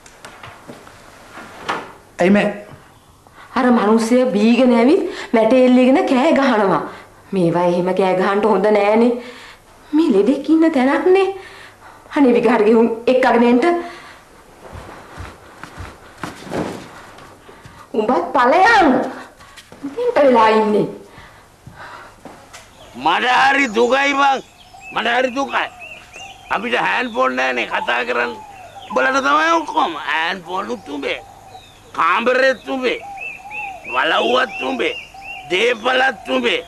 ඇයි මේ අර මිනිස්සයා බීගෙන ඇවිත් වැටෙල්ලගෙන කෑ ගහනවා. මේවා එහෙම කෑ ගහන්න හොඳ නෑනේ. මේ ලෙඩෙක් ඉන්න තැනක්නේ. අනේ විකාර ගෙහුම් එක්කගෙන එන්න. උඹත් ඵලයන්. දෙන්න වෙලා ඉන්නේ. මට හරි දුකයි බං. අපිට හෑන්ඩ් ෆෝන් නැහැනේ කතා කරන්න. උඹලට තමයි ඔක්කොම හෑන්ඩ් ෆෝන් උතුඹේ. කාමරෙත් තුඹේ. වලව්වත් තුඹේ. දේපලත් තුඹේ.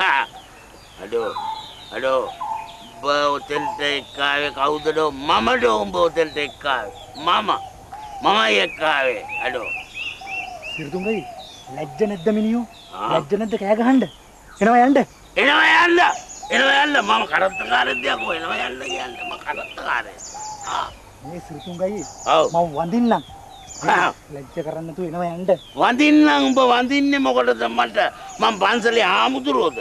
අඩෝ උඹ ඔතෙන්ට එක්කාවේ කවුදඩෝ? මමඩෝ උඹ ඔතෙන්ට එක්කාවේ. මමයි එක්කාවේ. අඩෝ සිරිතුංගයි ලැජ්ජ නැද්ද මිනියෝ? ලැජ්ජ නැද්ද කෑ ගහන්න? එනවා යන්න. මම කරත්තකාරයෙක්ද යකෝ එනවා යන්න කියන්නේ මම කරත්තකාරයෙක්. මේ සිරිතුංගයි මම වඳින්නම්. ලැජ්ජ කරන්න තු එනවා යන්න. වඳින්නම් උඹ වඳින්නේ මොකටද මට? මම පන්සලේ ආමුදුරෝද?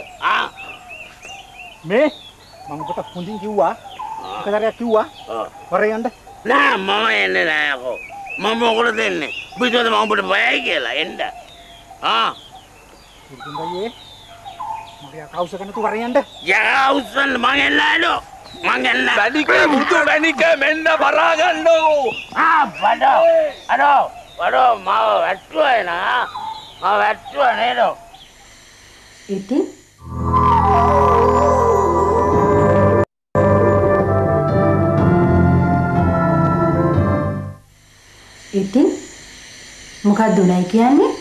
මේ මම ඔබට හොඳින් කිව්වා. එකතරයක් කිව්වා. වර යන්න. නෑ මම එන්නේ නෑ යකෝ. මම මොකටද එන්නේ? පිටුවද මම ඔබට බයයි කියලා එන්න. සිරිතුංගයි මගේ කවුස කරන තු වර යන්න. යවුසන් මං එන්නෑඩෝ. බැනික මුතු බැනික මෙන්න බරා ගන්නෝ. බඩෝ. වඩෝ මාව වැට්ටුවයි නා. මාව වැට්ටුව නේද? ඉතින් මොකක්ද උනායි කියන්නේ?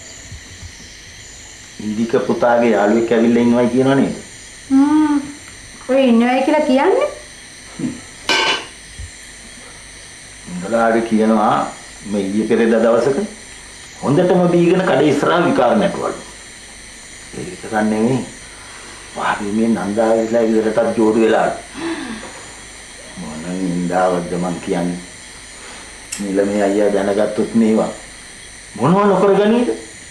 ඉන්දික පුතාගේ යාළුවෙක් ඇවිල්ලා ඉන්නවයි කියනවා නේද? ඔය ඉන්නවයි කියලා කියන්නේ? ඉන්දලාගේ කියනවා මේ ඊයේ පෙරේදා දවසක හොඳටම බීගෙන කඩේ ඉස්සරහා විකාර නැටුවලු. ඒක විතරක් නෙමෙයි. වාහනේ නන්දාවිලා ඉවරටත් ජෝඩු වෙලා. මොන නින්දාවක්ද මං කියන්නේ? නිලමේ අයියා දැනගත්තොත් මේවා මොනව නොකර ගනීද?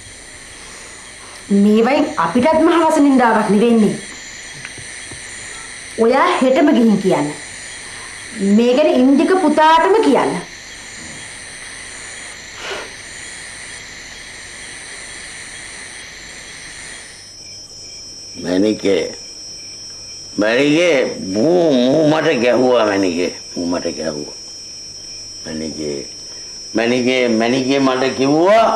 මේවයි අපිටත් මහ වස නින්දාවක් නෙවෙන්නේ. ඔයා හෙටම ගිහින් කියන්න. මේ ගැන ඉන්දික පුතාටම කියන්න. මැනිකේ මූ මට ගැහුවා මැනිකේ මට කිව්වා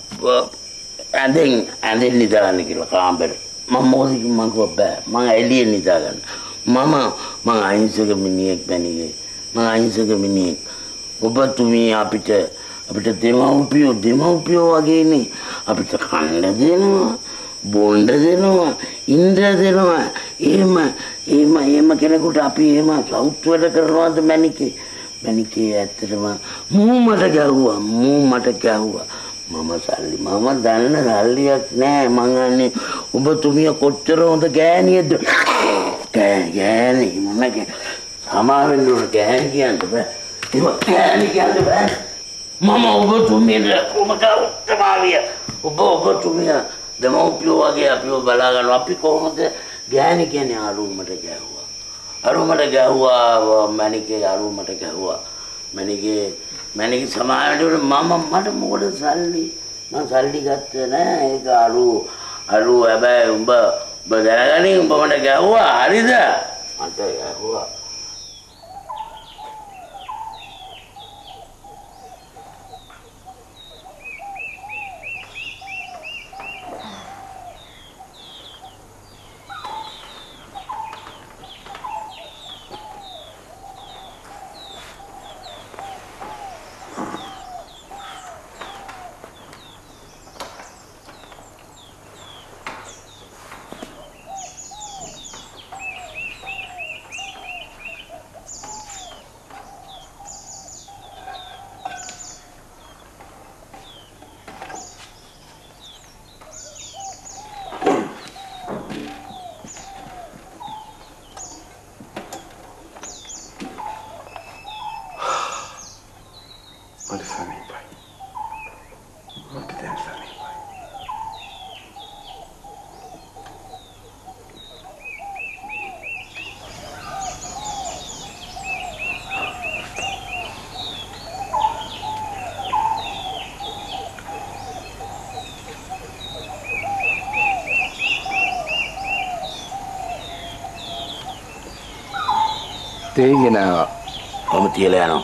ඇඳෙන් නිදාගන්න කියලා කාමරේ. මම මොකද මං කිව්වා බෑ මං එළියෙන් නිදාගන්න. මම අහිංසක මිනිහෙක් මිනිහෙක්. ඔබතුමී අපිට දෙමව්පියෝ වගේනේ අපිට කන්න දෙනවා බොණ්ඩ දෙනවා ඉන්ද්‍ර දෙනවා. එහෙම කෙනෙකුට අපි එහෙම සෞත් වැඩ කරනවද මැනිකේ? ඇත්තටම මූ මට ගැහුවා. මම දන්න සල්ලියක් නෑ. මං අන්නේ ඔබතුමිය කොච්චර හොඳ ගෑණියද? ගෑණි මොනක සමාවෙන්න ඕන ගෑණි කියන්න බෑ. මම ඔබතුමියට උත්තමාවිය. ඔබතුමිය දෙමව්පියෝ වගේ අපිව බලා ගන්නවා. අපි කොහොමද ගෑණි කියන්නේ? අරුමට ගැහුවා මැනිකේ අරුමට ගැහුවා. මැනිකේ සමාවෙන්න මට මොකද සල්ලි? මං සල්ලි ගත්තේ නෑ. ඒක අරු හැබැයි උඹ දැනගනි උඹ මට ගැහුවා. හරිද? මට ගැහුවා. තේගෙනවා මම තියලා යනවා.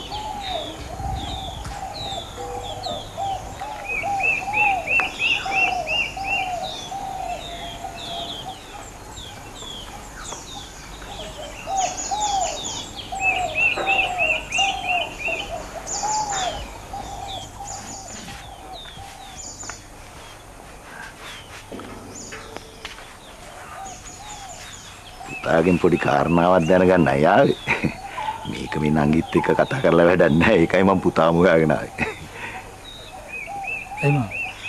පුතාගෙන් පොඩි කාරණාවක් දැනගන්න ආවේ. මේක මේ නංගිත් එක්ක කතා කරලා වැඩක් නැහැ. ඒකයි මම පුතාම හොයාගෙන ආවේ. එයිමා.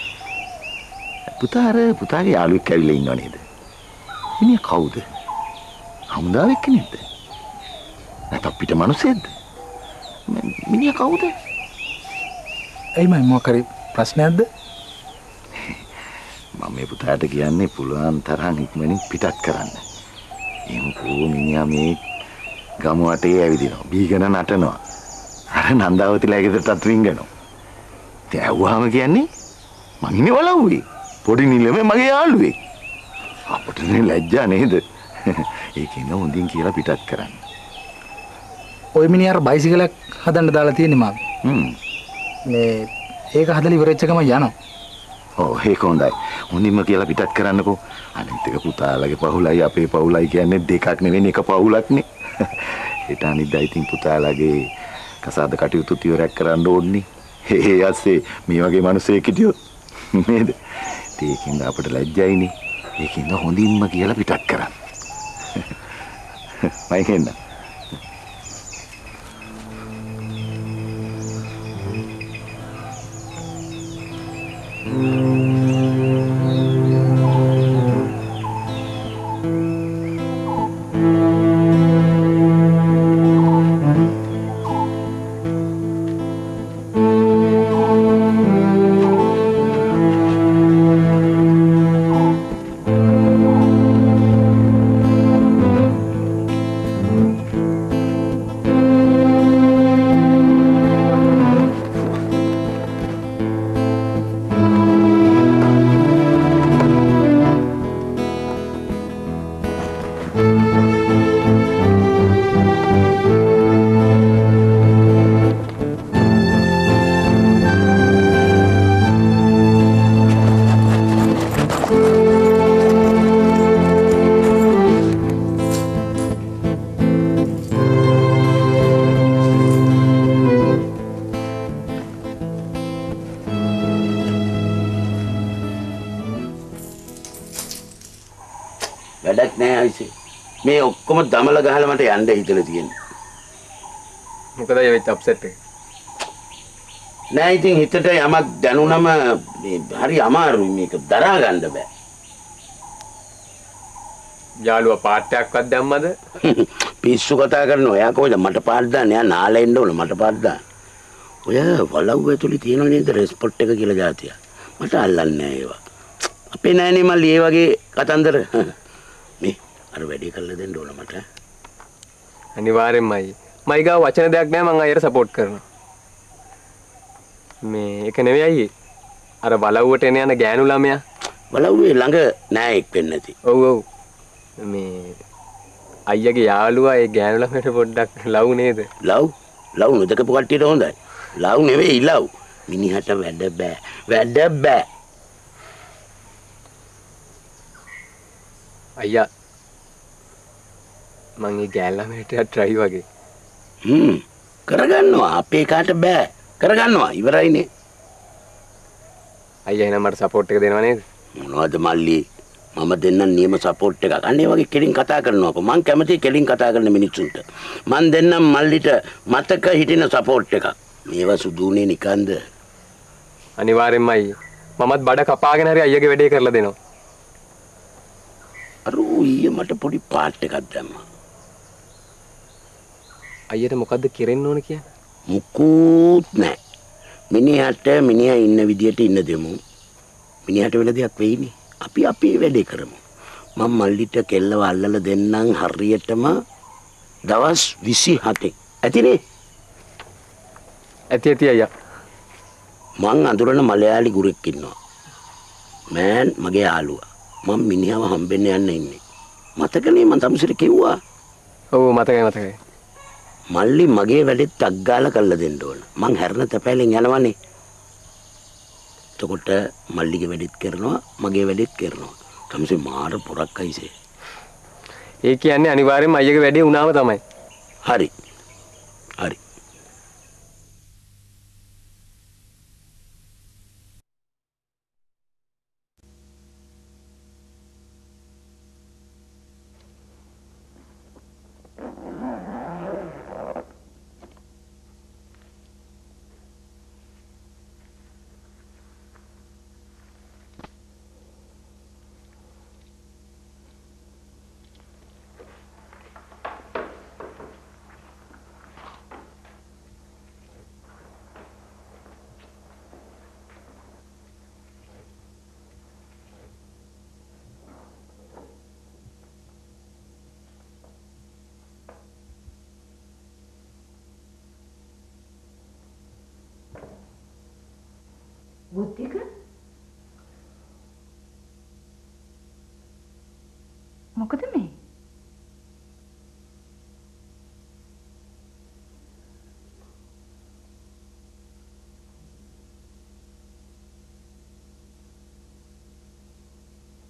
පුතාගේ යාළුවෙක් ඇවිල්ලා ඉන්නව නේද? මිනිහ කවුද? හමුදාවෙක් කෙනෙක්ද? නැත්නම් පිට මිනිස්සෙක්ද? මිනිහ කවුද? එයිමා මොකක් හරි ප්‍රශ්නයක්ද? මම මේ පුතාට කියන්නේ පුළුවන් තරම් ඉක්මනින් පිටත් කරන්න. එම්කෝ මිනිහා මේ ගම වටේ ඇවිදිනවා. බීගෙන නටනවා. අර නන්දාවතිලා ගෙදරටත් රින්ගනවා. ඉතින් ඇහුවාම කියන්නේ මං ඉන්නේ වලව්වේ. පොඩි නිලමේ මගේ යාළුවෙක්. අපිට නේ ලැජ්ජා නේද? ඒකෙන් හොඳින් කියලා පිටත් කරන්න. ওই මිනිහා අර බයිසිකලයක් හදන්න දාලා තියෙන්නේ මාව. මේ ඒක හදලා ඉවරෙච්ච ගම යනවා. ඔව් ඒක හොඳයි. හොඳින්ම කියලා පිටත් කරන්නකෝ. අනිත් එක පුතාලගේ පවුලයි අපේ පවුලයි කියන්නේ දෙකක් නෙවෙයි එක පවුලක්නේ. ඒට අනිද්දා ඉතින් පුතාලගේ කසාද කටයුතු ඉවරයක් කරන්න ඕනේ. ඒ ඇස්සේ මේ වගේ මිනිස්සෙක් හිටියොත් නේද? ඒකින්ද අපිට ලැජ්ජයිනේ. ඒකින්ද හොඳින්ම කියලා පිටත් කරන්න. මයි කියන්න. වැඩක් නෑ අයිසේ. මේ ඔක්කොම දමල ගහලා මට යන්න හිතලා තියෙන්නේ. මොකද ඒ වෙච්ච අප්සෙට් එක? නෑ ඉතින් හිතට යමක් දැනුණම මේ හරි අමාරුයි මේක දරා ගන්න බෑ. යාළුවා පාට්ටයක්වත් දැම්මද? පිස්සු කතා කරන ඔයා කොහෙද මට පාට දාන්නේ? යා නාලා එන්න ඕන මට පාට දාන්න. ඔය වලව්ව ඇතුලේ තියෙන නේද රෙස්පොට් එක කියලා જાතිය. මට අල්ලන්නේ නෑ ඒවා. අපේ නෑනේ මල්ලි ඒ වගේ කතන්දර. මේ අර වැඩේ කරලා දෙන්න ඕන මට. අනිවාර්යෙන්මයි. මයි ගාව වචන දෙයක් නෑ මං අයියට සපෝට් කරනවා. මේ එක නෙවෙයි අයියේ. අර වලව්වට එන යන ගෑනු ළමයා. වලව්වේ ළඟ නෑ එක් වෙන්නේ නැති. ඔව් ඔව්. මේ අයියාගේ යාළුවා ඒ ගෑනු ළමයට පොඩ්ඩක් ලව් නේද? ලව්? ලව් නොදකපු කට්ටියට හොඳයි. ලව් නෙවෙයි ලව්. මිනිහට වැඩ බෑ. වැඩ බෑ. අයියා මං ඒ ගෑනු ළමයට ට්‍රයි වගේ. කරගන්නවා අපේ කාට බෑ. කරගන්නවා ඉවරයිනේ. අයියා එහෙනම් මට සපෝට් එක දෙනව නේද? මොනවද මල්ලි? මම දෙන්නම් නියම සපෝට් එකක්. අනේ වගේ කෙලින් කතා කරනවාකො. මං කැමතියි කෙලින් කතා කරන මිනිස්සුන්ට. මං දෙන්නම් මල්ලිට මතක හිටින සපෝට් එකක්. මේවා සුදුනේ නිකන්ද? අනිවාර්යෙන්ම අයියේ. මමත් බඩ කපාගෙන හරි අයියාගේ වැඩේ කරලා දෙනවා. අර ඊයේ මට පොඩි පාට් එකක් දැම්මා. අයියට මොකද්ද කෙරෙන්න ඕන කියන්නේ? මුකුත් නැහැ. මිනිහට මිනිහා ඉන්න විදියට ඉන්න දෙමු. මිනිහට වෙන දෙයක් වෙයිනේ. අපි අපේ වැඩේ කරමු. මම මල්ලිට කෙල්ලව අල්ලලා දෙන්නම් හරියටම දවස් 27. ඇතිනේ? ඇති අයියා. මං අඳුරන මලයාලි ගුරෙක් ඉන්නවා. මෑන් මගේ යාළුවා. මම මිනිහව හම්බෙන්න යන්න ඉන්නේ. මතකනේ මං තමුසෙට කිව්වා. ඔව් මතකයි. මල්ලි මගේ වැඩෙත් අග්ගාලා කරලා දෙන්න ඕන. මං හැරෙන තැපෑලෙන් යනවනේ. එතකොට මල්ලිගේ වැඩෙත් කරනවා මගේ වැඩෙත් කරනවා. තමුසේ මාර පොරක් අයිසේ. ඒ කියන්නේ අනිවාර්යෙන්ම අයියාගේ වැඩේ වුණාම තමයි. හරි. හරි. බුද්ධික මොකද මේ?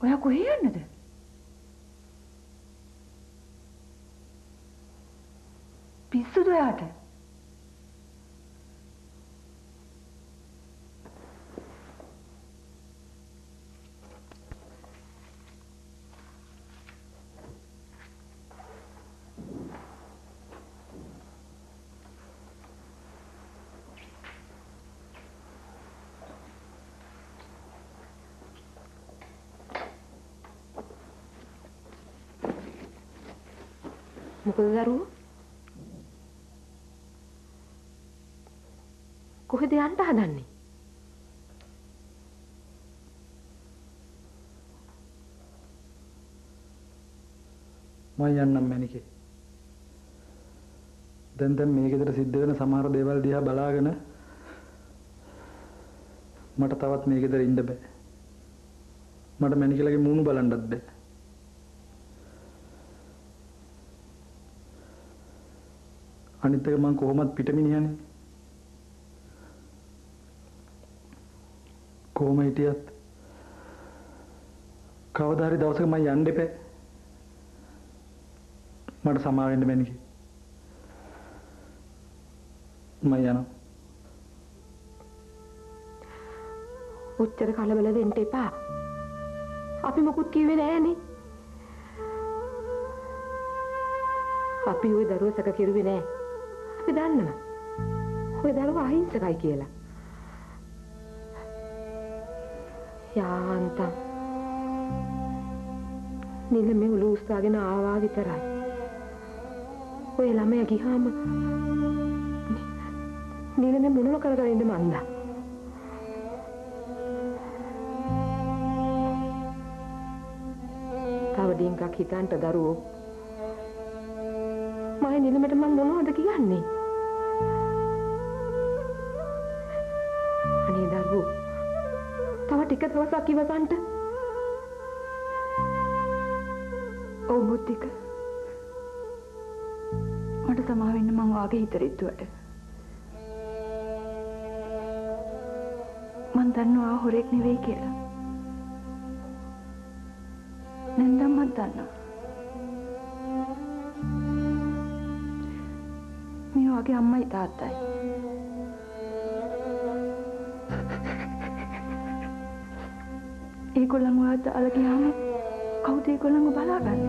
ඔයා කොහේ යන්නද? පිස්සුද ඔයාට? මොකද දරුවෝ? කොහෙද යන්න හදන්නේ? මම යන්නම් මැනිකේ. දැන් මේ ගෙදර සිද්ධ වෙන සමහර දේවල් දිහා බලාගෙන මට තවත් මේ ගෙදර ඉන්න බෑ. මට මැනිකලගේ මූණු බලන්නත් බෑ. අනිත් එක මං කොහොමත් පිටමිනියනේ. කොහොම හිටියත් කවදා හරි දවසක මං යන්න එපා. මට සමා වෙන්න මැනිකේ. මං යනවා. උච්චර කලබල වෙන්න එපා. අපි මොකුත් කිව්වේ නෑනේ. අපි ওই දරුවෝ සැක කෙරුවේ නෑ. අපි දන්නවා. ඔය දරුවා අහිංසකයි කියලා. යාන්තම් නිලමේ උළු උස්සාගෙන ආවා විතරයි. ඔය ළමයා ගියාම නිලමේ මොනව කරගෙන ඉන්න මන්දා. තව ඩිංගක් හිතන්ට දරුවෝ. මම නිලමට මම මොනවද කියන්නේ? අනේ දරුවෝ තව ටික දවසක් ඉවසන්ට. ඔව් මුත්තික. මට සමා වෙන්න මං වාගේ හිතරිද්දුවට. මං දන්නවා හොරෙක් නෙවෙයි කියලා. නැන්දම් මත් දන්නවා. මේ වාගේ අම්මයි තාත්තයි. ඒගොල්ලන් ඔයාට අල්ල ගියාම කවුද ඒගොල්ලන්ව බලාගන්නේ?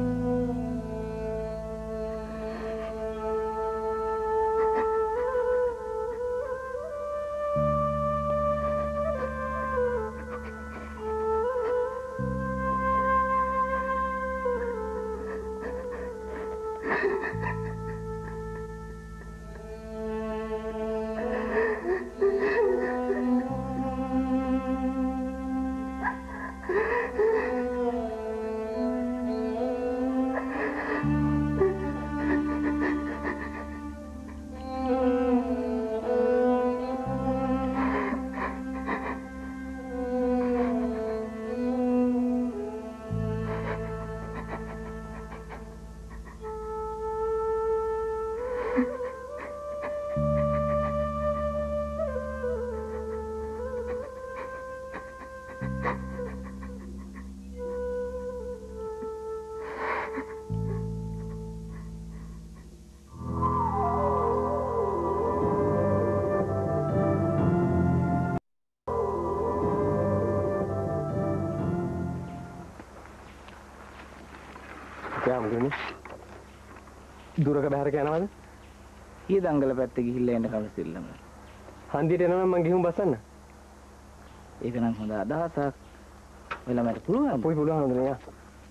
දුරක බැහැරක යනවද? ඊ දංගල පැත්තේ ගිහිල්ලා එන්න කවසිල්ලම. හන්දියට එනවා මං ගිහුම් බස්සන්න. ඒක නම් හොඳ අදහසක්. ඔයලා මට පුළුවන්. අපොයි පුළුවන් හොඳනේ යා.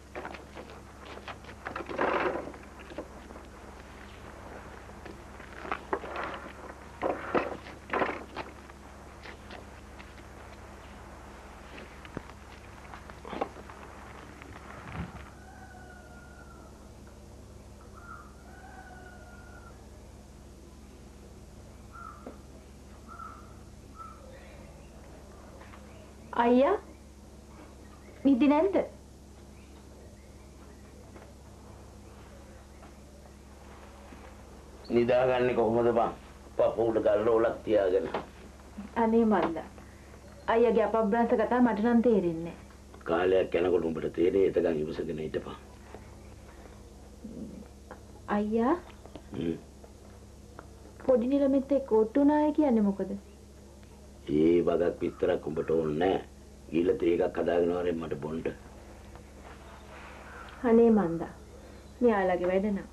අයියා නිදි නැන්ද? නිදාගන්නේ කොහොමද බං? පපුවට ගල්රෝලක් තියාගෙන. අනේ මන්ද. අයියාගේ අපබ්‍රංශ කතා මට නම් තේරෙන්නේ කාලයක් යනකොට උඹට තේරෙයි එතකන් ඉවසගෙන හිටපන්. අයියා පොඩි නිලමෙත් එක්ක ඔට්ටුනාය කියන්නේ මොකද? ඒ වගක් විතරක් උඹට ඕනේ නැහැ. ගිහලා තේ එකක් හදාගෙන වරෙන් මට බොන්න. අනේ මන්දා. මෙයාලගේ වැඩ නම්.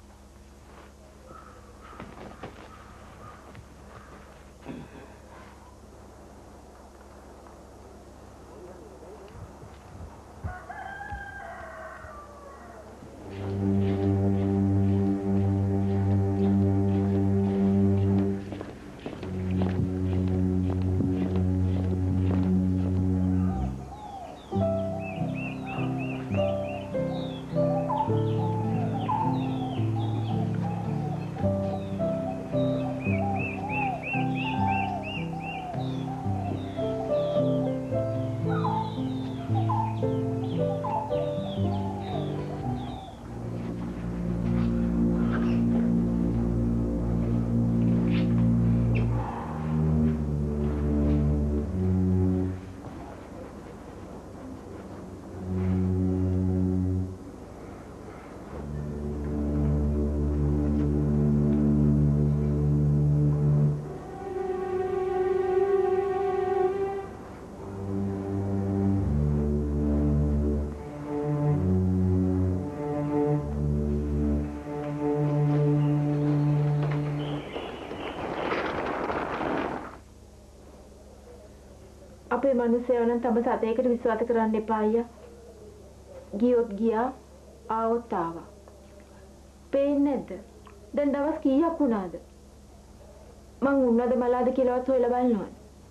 අපේ මිනිස්සුයෝ නම් තම සතේකට විශ්වාස කරන්න එපා අයියා. ගියොත් ගියා, ආවොත් ආවා. පේන්නේ නැද්ද? දැන් දවස් කීයක් වුණාද? මං උන්නද මලාද කියලාවත් හොයලා බලනවා.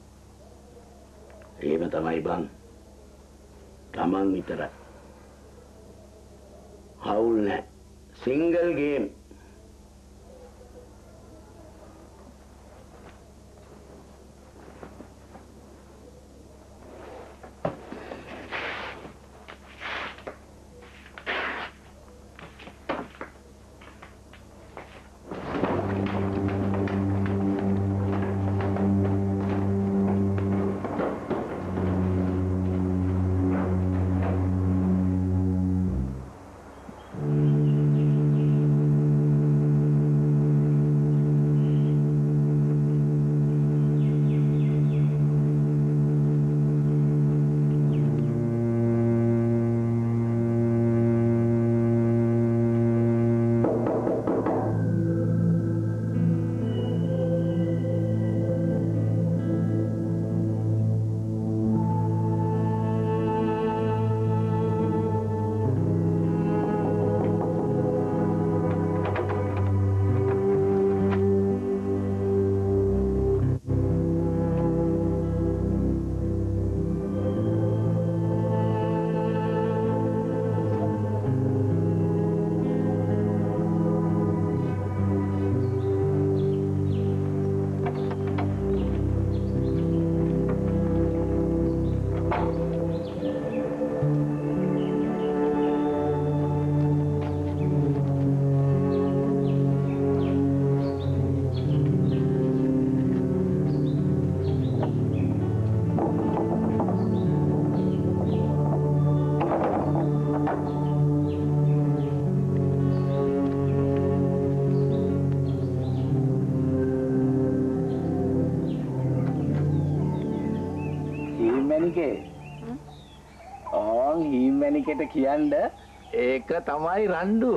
එහෙම තමයි බං. Taman විතරයි. හවුල් නැහැ. Single game. මැනිකට කියන්න ඒක තමයි රණ්ඩුව.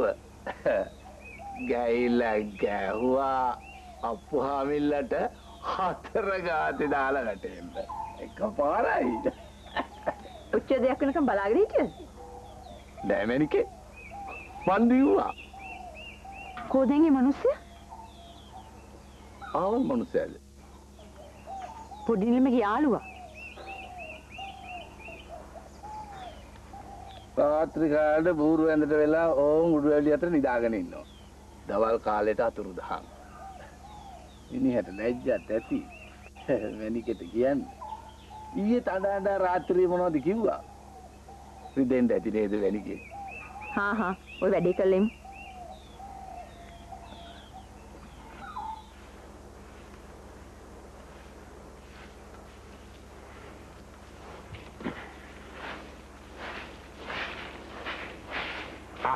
ගැයිලා ගැහුවා අප්පුහාමිල්ලට 4 ගාතේ දාලා ගැටෙන්න. එකපාරයි. උච්ච දෙයක් වෙනකම් බලාගෙන හිටියද? නෑ මැනිකේ. මන් දිව්වා. කොහෙන්ද මේ මිනිස්සයා? ආවල් මිනිස්සයාද? පොඩි නිලමගේ යාළුවා. රාත්‍රී කාලේ බూరు ඇඳට වෙලා ඕන් උඩු වැලිය අතර නිදාගෙන ඉන්නවා. දවල් කාලේට අතුරුදහන්. මිනිහට ලැජ්ජත් ඇති. මැනිකට කියන්නේ. ඊයේ තඩාඩා රාත්‍රියේ මොනවද කිව්වා? රිදෙන්න ඇති නේද මැනිකේ? හා ඔය වැඩේ කළෙමු.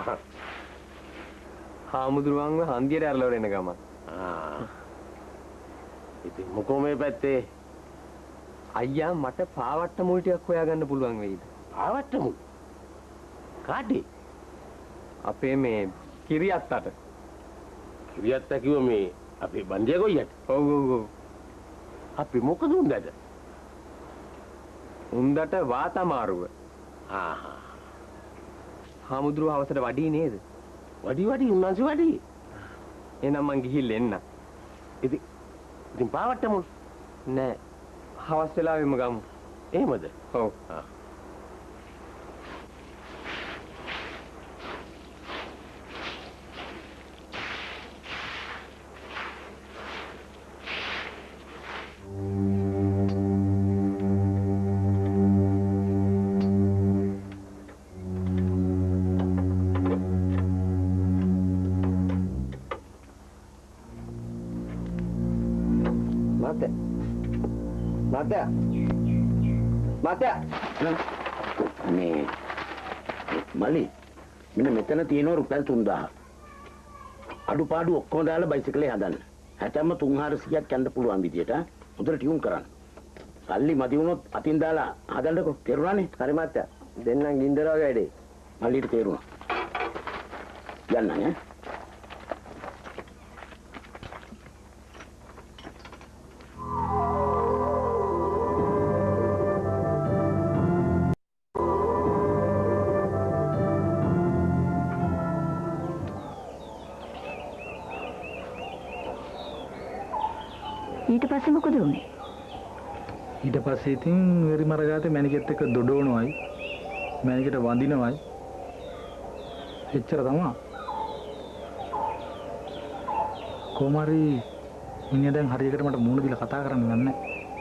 හාමුදුරුවන්ව හන්දියට ඇරලා එන ගමන්. ඉතින් මොකෝ මේ පැත්තේ අයියා මට පාවට්ට මුල් ටිකක් හොයාගන්න පුළුවන් වෙයිද? පාවට්ට මුල්? කාටේ? අපේ මේ කිරියත්තට. කිරියත්ත කිව්ව මේ අපේ බන්දිය ගොයියට. ඔව් ඔව් ඔව්. අපි මොකද උන්දට? උන්දට වාතමාරුව. හාමුදුරුව අවසර වඩී නේද? වඩි උන්වන්සේ වඩි. එහෙනම් මං ගිහිල්ලා එන්න. ඉතින් පාවට්ට මුල් නෑ. හවස් වෙලාවෙම ගමු. එහෙමද? ඔව්. මේ මලි මෙන්න මෙතන තියෙනවා රුපියල් 3000. අඩුපාඩු ඔක්කොම දාලා බයිසිකලේ හදන්න. හැටම 300ක් යන්න පුළුවන් විදියට හොඳට ටියුන් කරන්න. සල්ලි මදි වුණොත් අතින් දාලා හදන්නකො. තේරුණානේ? හරි මාත්‍යා. දෙන්නම් ගින්දර වගේ වැඩේ. මල්ලිට තේරුණා. යන්න නේ. ඊට පස්සේ මොකද වුනේ? ඊට පස්සේ ඉතින් වෙරි මරගාතේ මැනිකෙත් එක්ක දොඩවනවයි මැනිකට වඳිනවයි එච්චර තමයි. කොමාරි මිනිහා දැන් හරියකට මට මූණ දීලා කතා කරන්න ගන්නෑ.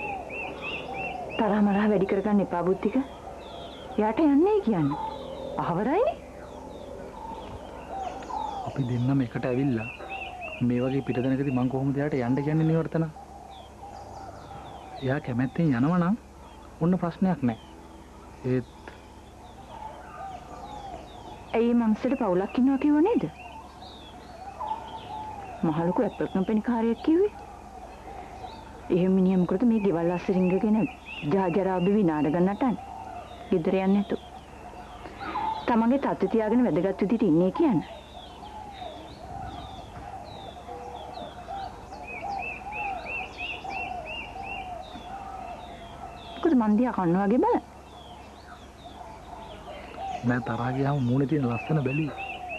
තරහ මරහ වැඩි කරගන්න එපා බුද්ධික. යාට යන්නේ කියන්නේ. අහවරයිනේ. අපි දෙන්නම එකට ඇවිල්ලා මේ වගේ පිටදැනකදී මං කොහොමද යාට යන්න කියන්නේ නිවර්තන? එයා කැමැත්තෙන් යනවා නම් ඔන්න ප්‍රශ්නයක් නැහැ. ඒත් ඇයි මංසලට පවුලක් ඉන්නවා කිව්ව නේද? මහලුකු ඇපල් කම්පැනි කාර්යයක් කිව්වේ. එහෙම මිනිහා මොකටද මේ ගෙවල් අස්සරින්ගගෙන ජාජරා බි විනාඩ ගන්න නටන්නේ? ගෙදර යන්නේ නැතු. තමන්ගේ තත්ත්වය තියාගෙන වැදගත් විදිහට ඉන්නේ කියන්නේ. මන්දියා කන්න වගේ බල. මම තරහ ගියාම මූණේ තියෙන ලස්සන බැලුවේ.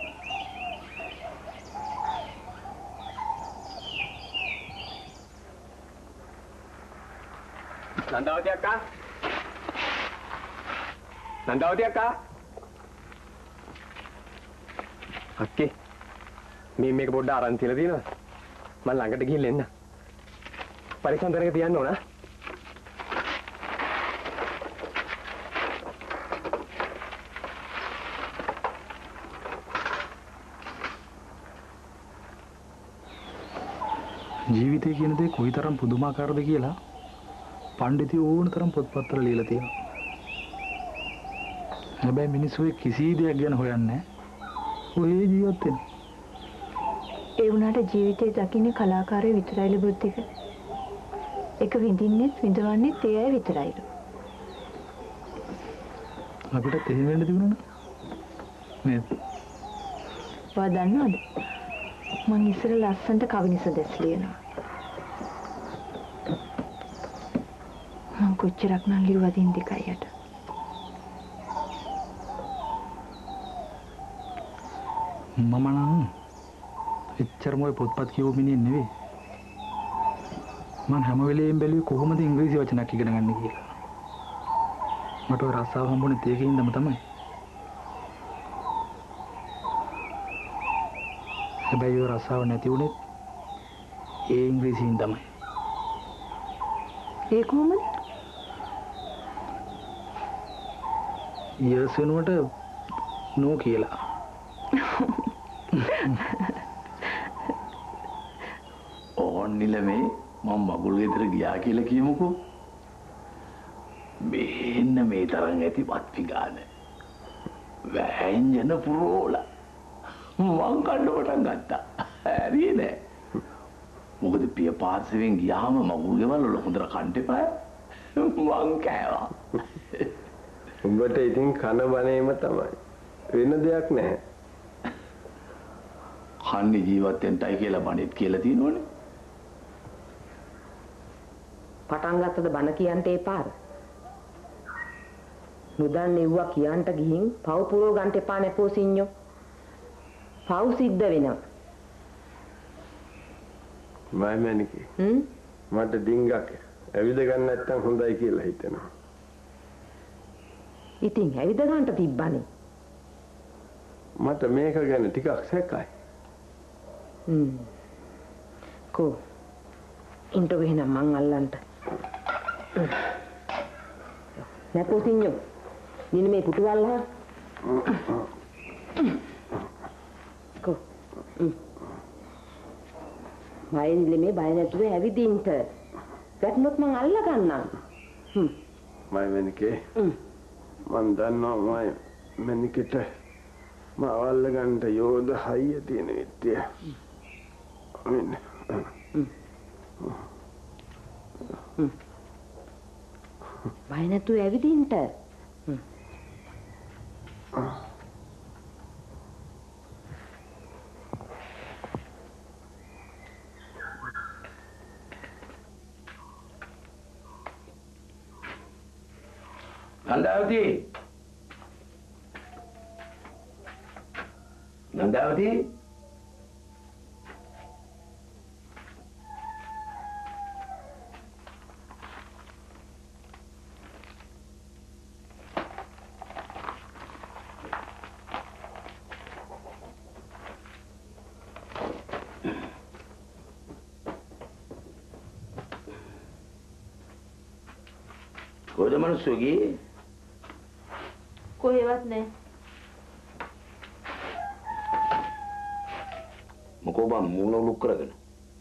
නන්දාවති අක්කා. නන්දාවති අක්කා. අක්කේ. මේක පොඩ්ඩක් අරන් තියලා තියෙනවා. මම ළඟට ගිහින් එන්න. පරිස්සම් කරගෙන තියන්න ඕන. ජීවිතය කියන දේ කොයිතරම් පුදුමාකාරද කියලා පඬිතුයෝ ඕන තරම් පොත්පත්වල ලියලා තියෙනවා. හැබැයි මිනිස්සු කිසි දෙයක් ගැන හොයන්නේ නැහැ. ඔය ජීවත් වෙන. ඒ වුණාට ජීවිතේ දකින්නේ කලාකාරයෝ විතරයිලු බුද්ධික. ඒක විඳින්නෙත් විඳවන්නෙත් ඒ අය විතරයිලු. අපිට තේරෙන්න වෙන්න තිබුණා නේද? ඔයා දන්නවද? මං ඉස්සර ලස්සනට කවිනිස දැස් ලියනවා. මං කොච්චරක් නම් ලිව්වදින් දෙකයියට. මම නම් එච්චරම ඔය පොත්පත් කියවු මිනිහෙක් නෙවෙයි. මං හැම වෙලේම බැලුවේ කොහොමද ඉංග්‍රීසි වචනක් ඉගෙන ගන්න කියලා. මට ඔය රස්සාව හම්බුනේ ඒකින්දම තමයි. හැබැයි ඔය රස්සාව නැති වුණේ ඒ ඉංග්‍රීසියෙන් තමයි. ඒ කොහොමද? ඊයර්ස් වෙනුවට නෝ කියලා. ඕන්නිලමේ මම මගුල් ගෙදර ගියා කියලා කියමුකෝ. මෙන්න මේ තරම් ඇති වත් පිගාන. වැංජන පුරෝලා මං කන්න පටන් ගත්තා. හරි නෑ. මොකද පිය පාර්ශවයෙන් ගියාම මගුල් ගෙවල් වල හොඳට කන්න එපා. මං කෑවා. උඹට ඉතින් කන බණේම තමයි. වෙන දෙයක් නැහැ. කන්නේ ජීවත් වෙන්නයි කියලා බණෙත් කියලා තියෙනවනේ. පටන් ගත්තද බන කියන්ට එපාර. නුදන්නේ වුණා කියන්ට ගිහින් පව පුරව ගන්න එපා නැපෝ සිඤ්ඤෝ. පව් සිද්ධ වෙනවා. මයිමනිකේ. මට ඩිංගක් ඇවිද ගන්න නැත්තම් හොඳයි කියලා හිතෙනවා. ඉතින් ඇවිද ගන්නට තිබ්බනේ. මට මේක ගැන ටිකක් සැකයි. කෝ ඉන්ටෝ එහෙනම් මං අල්ලන්ට. නැපෝ සිඤ්ඤෝ. නින මේ පුටුවල්ලා. කෝ. මයින්ලි බය නැතුව ඇවිදින්න. වැටුනොත් මං අල්ල ගන්නම්. මයිමනිකේ. මන් දන්නවා මයිමනිකට මාවල්ල ගන්නට යෝධ හයිය තියෙන විත්තිය. අමින්. බය නැතුව ඇවිදින්න. නන්දාවති නන්දාවති කොහෙද මිනිස්සු ගියේ? කොහෙවත් නැහැ. මොකෝ බං මූණ ලුක් කරගෙන?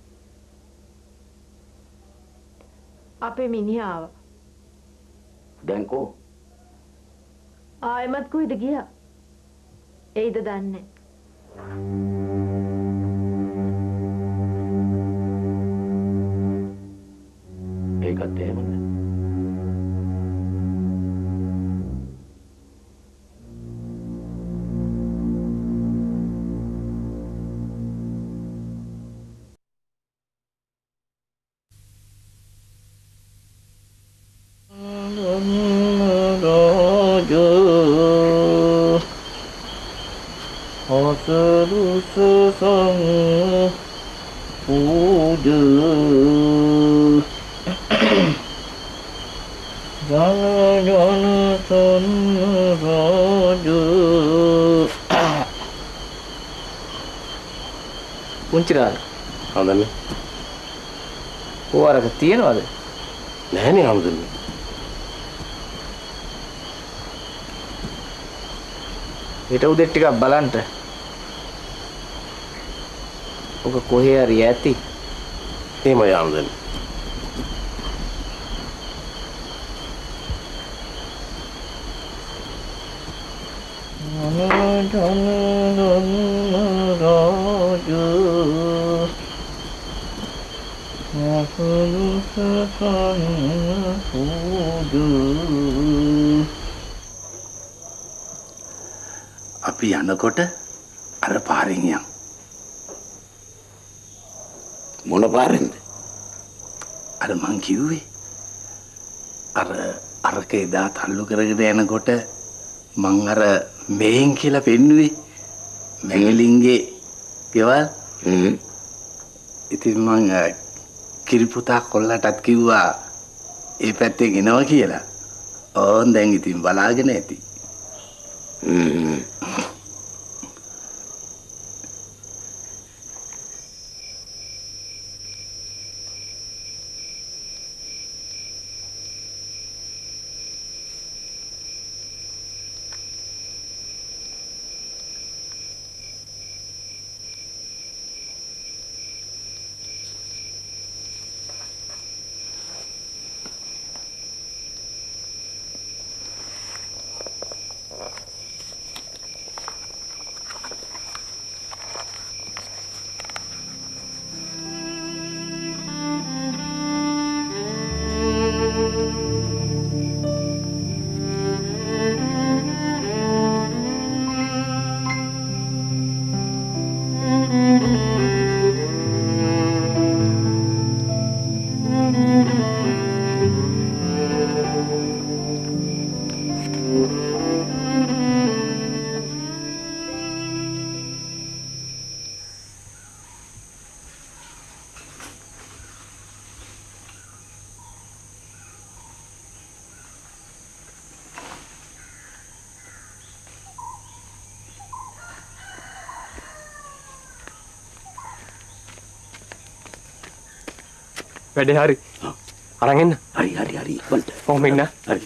අපේ මිනිහා ආවා. දැන් කෝ? ආයෙමත් කොහෙද ගියා? එයිද දන්නේ. ඒකත් එහෙමද? පුංචිරාල හඳන්නේ ඕවරක තියනවද? නැහනේ හඳන්නේ. ඊට උදේ ටිකක් බලන්න. ඔක කොහේ හරි ඇති. එහෙමයි හඳන්නේ. අපි යනකොට අර පාරෙන් යන්. මොන පාරෙන්ද? අර මං කිව්වේ. අරක එදා තල්ලු කරගෙන යනකොට මං අර මේන් කියලා පෙන්නුවේ. මැංගලින්ගේ ගෙවල්. ඉතින් මං කිරිපුතා කොල්ලටත් කිව්වා ඒ පැත්තෙන් එනවා කියලා. ඕන් දැන් ඉතින් බලාගෙන ඇති. වැඩේ හරි. අරන් එන්න. හරි වන්ට. කොහොම ඉන්න? හරි.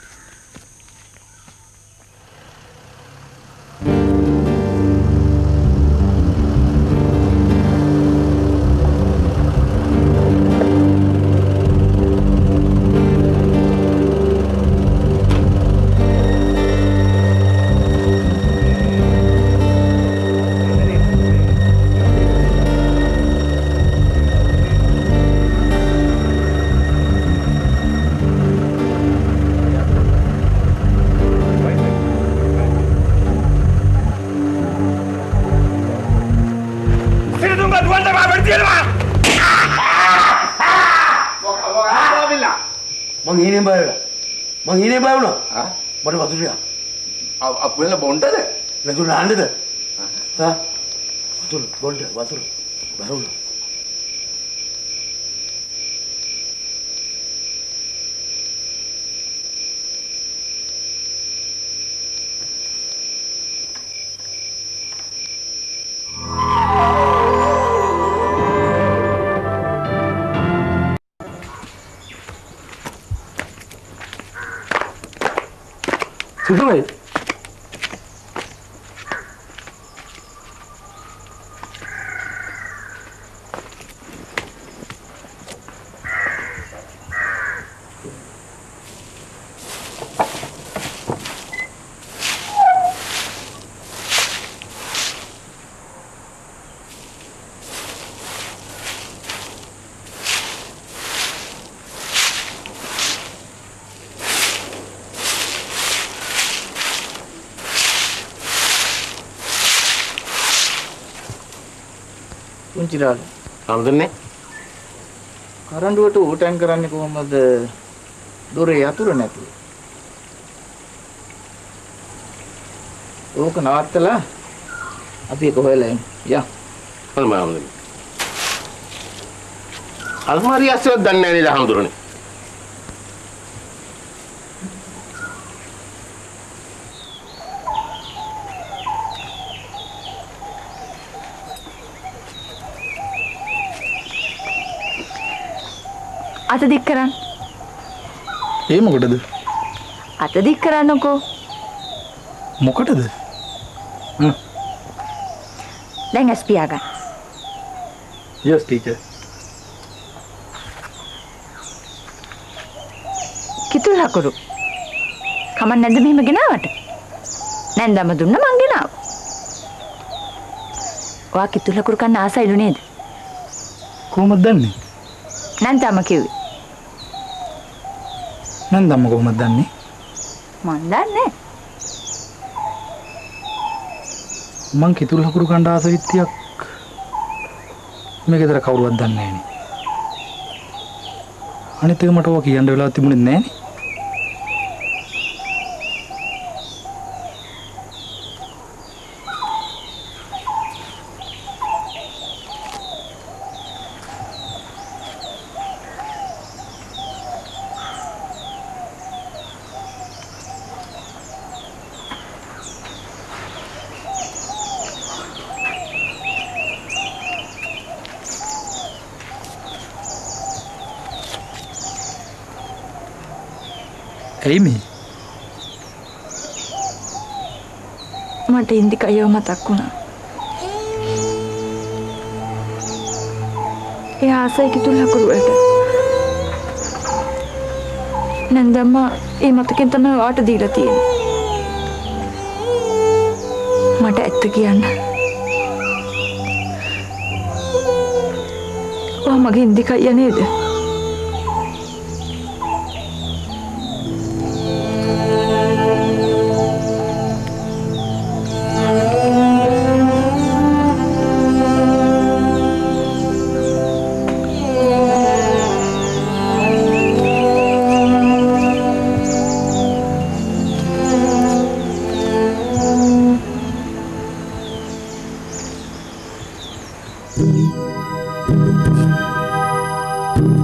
මං ඊනේ බය වුණා. මට වතුර ටික. අප් වෙන බොණ්ඩද? නැතුව නාන්නද? වතුර බොණ්ඩ වතුර. බරුණ. සිදුවයි. පුංචිලාල සම්දුන්නේ කරඬුවට ඌටන් කරන්නේ කොහොමද දොරේ යතුරු නැතුව? ඕක නවත්තලා අපි ඒක හොයලා එමු. යා. හොල්මයි. අල්මාරිය ඇස්සෙවත් දන්නේ නැහැ නේද හම්දුරනේ? අත දික් කරන්න. ඒ මොකටද? අත දික් කරන්නකෝ. මොකටද? දැන් ඇස් පියාගන්න. Yes teacher. කිතුල් හකුරු. කමක් නැද්ද මෙහෙම ගෙනාවට? නැන්දම දුන්න මං ගෙනාවා. ඔයා කිතුල් හකුරු කන්න ආසයිලු නේද? කොහොමද දන්නේ? නැන්දම කිව්වේ. නන්දම්ම කොහොමද දන්නේ? මන් දන්නේ. මං කිතුල් හකුරු කණ්ඩ ආස විත්තියක් මේ ගෙදර කවුරුවත් දන්නේ නැහැ නේ. අනිත් එක මට ඔය කියන්න වෙලාවක් තිබුණේ නැහැ නේ. ඇයි මේ? මට ඉන්දිකයව මතක් වුණා. ඒ ආසයි කිතුල් හකුරු වලට. නැන්දම්ම ඒ මතකෙන් තමයි වාට දීලා තියෙන්නේ. මට ඇත්ත කියන්න. ඔයා මගේ ඉන්දිකය නේද? Thank you.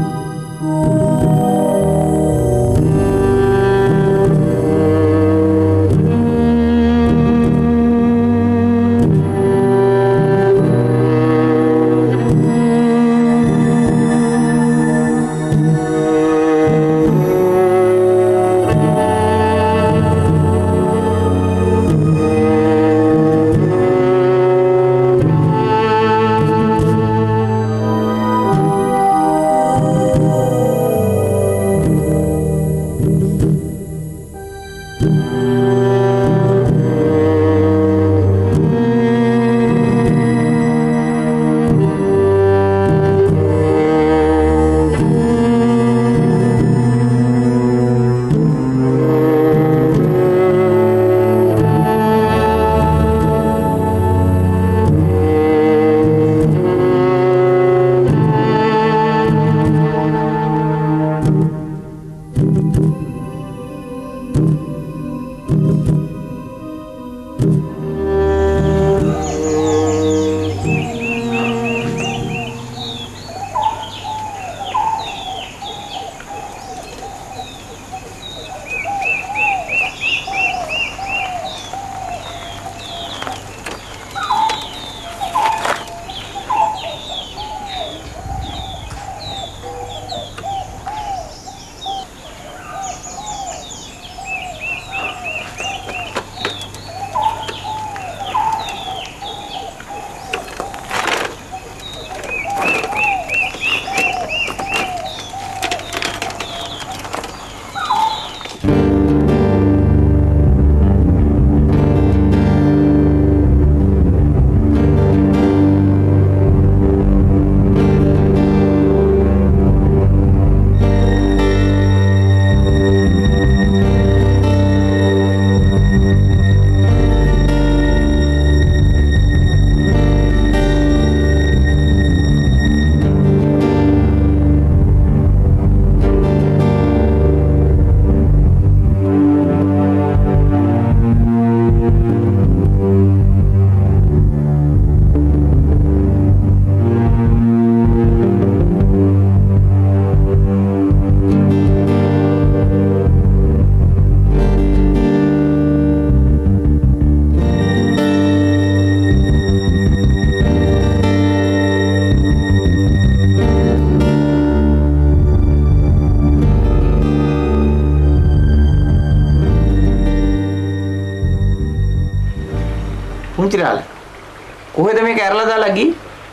පුංචිලාල කොහෙද මේක ඇරලා දාලා ගියේ?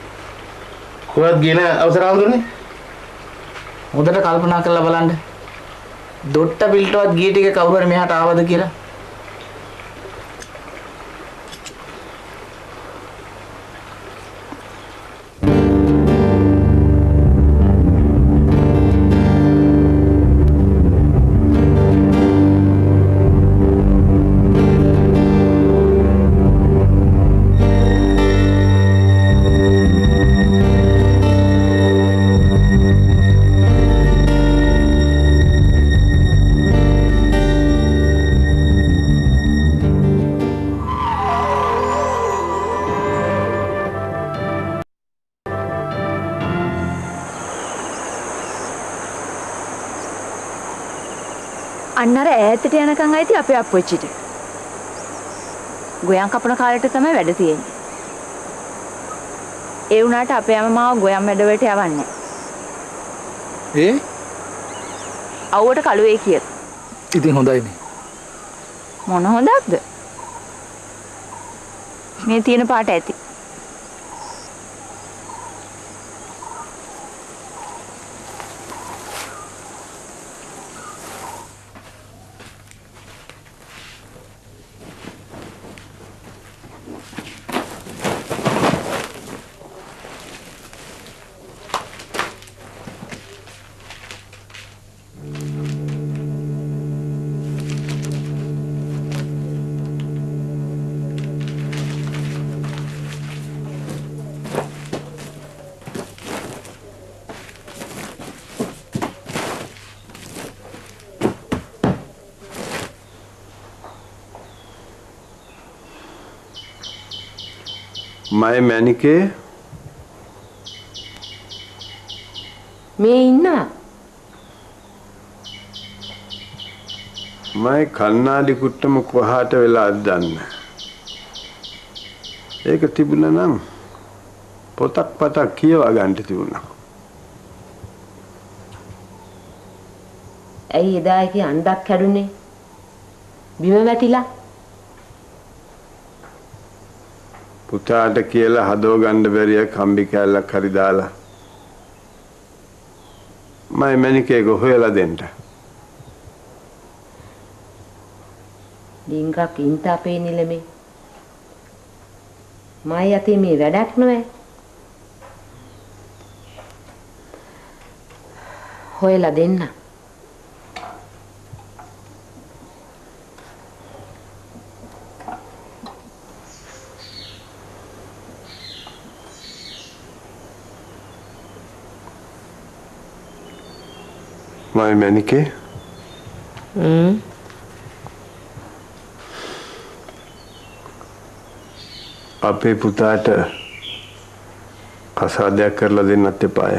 කොහෙද ගින අවසරාව දුන්නේ? හොඳට කල්පනා කරලා බලන්න. දොට්ට පිල්ටවත් ගිය ටික කවුරු හරි මෙහාට ආවද කියලා. අන්නර ඈතට යනකම් ඇති අපේ අප්පොච්චිට. ගොයන් කපන කාලෙට තමයි වැඩ තියෙන්නේ. ඒ වුණාට අපේ අම්මාව ගොයන් වැඩවලට යවන්නේ. ඒ? අවුවට කළුවේ කියලා. ඉතින් හොඳයිනේ. මොන හොඳක්ද? මේ තියෙන පාට ඇති. मैं मैनिके මේ ඉන්නවා. मैं කන්නාඩි කුට්ටම කොහාට වෙලාද දන්නේ. ඒක තිබුණා නම් පොතක් පතක් කියවා ගන්න තිබුණා. ඇයි එදා කී අණ්ඩක් කැඩුනේ? බිම වැටිලා. පුතාට කියලා හදව ගන්න බැරිය කම්බි කැල්ලක් හරි දාලා මම මැනිකේක හොයලා දෙන්න. ඩිංගක් ඉන්ට අපේ නිලමේ. මයි යතේ මේ වැඩක් නෑ. හොයලා දෙන්න. මයි මැනිකේ අපේ පුතාට කසාදයක් කරලා දෙන්නත් එපාය.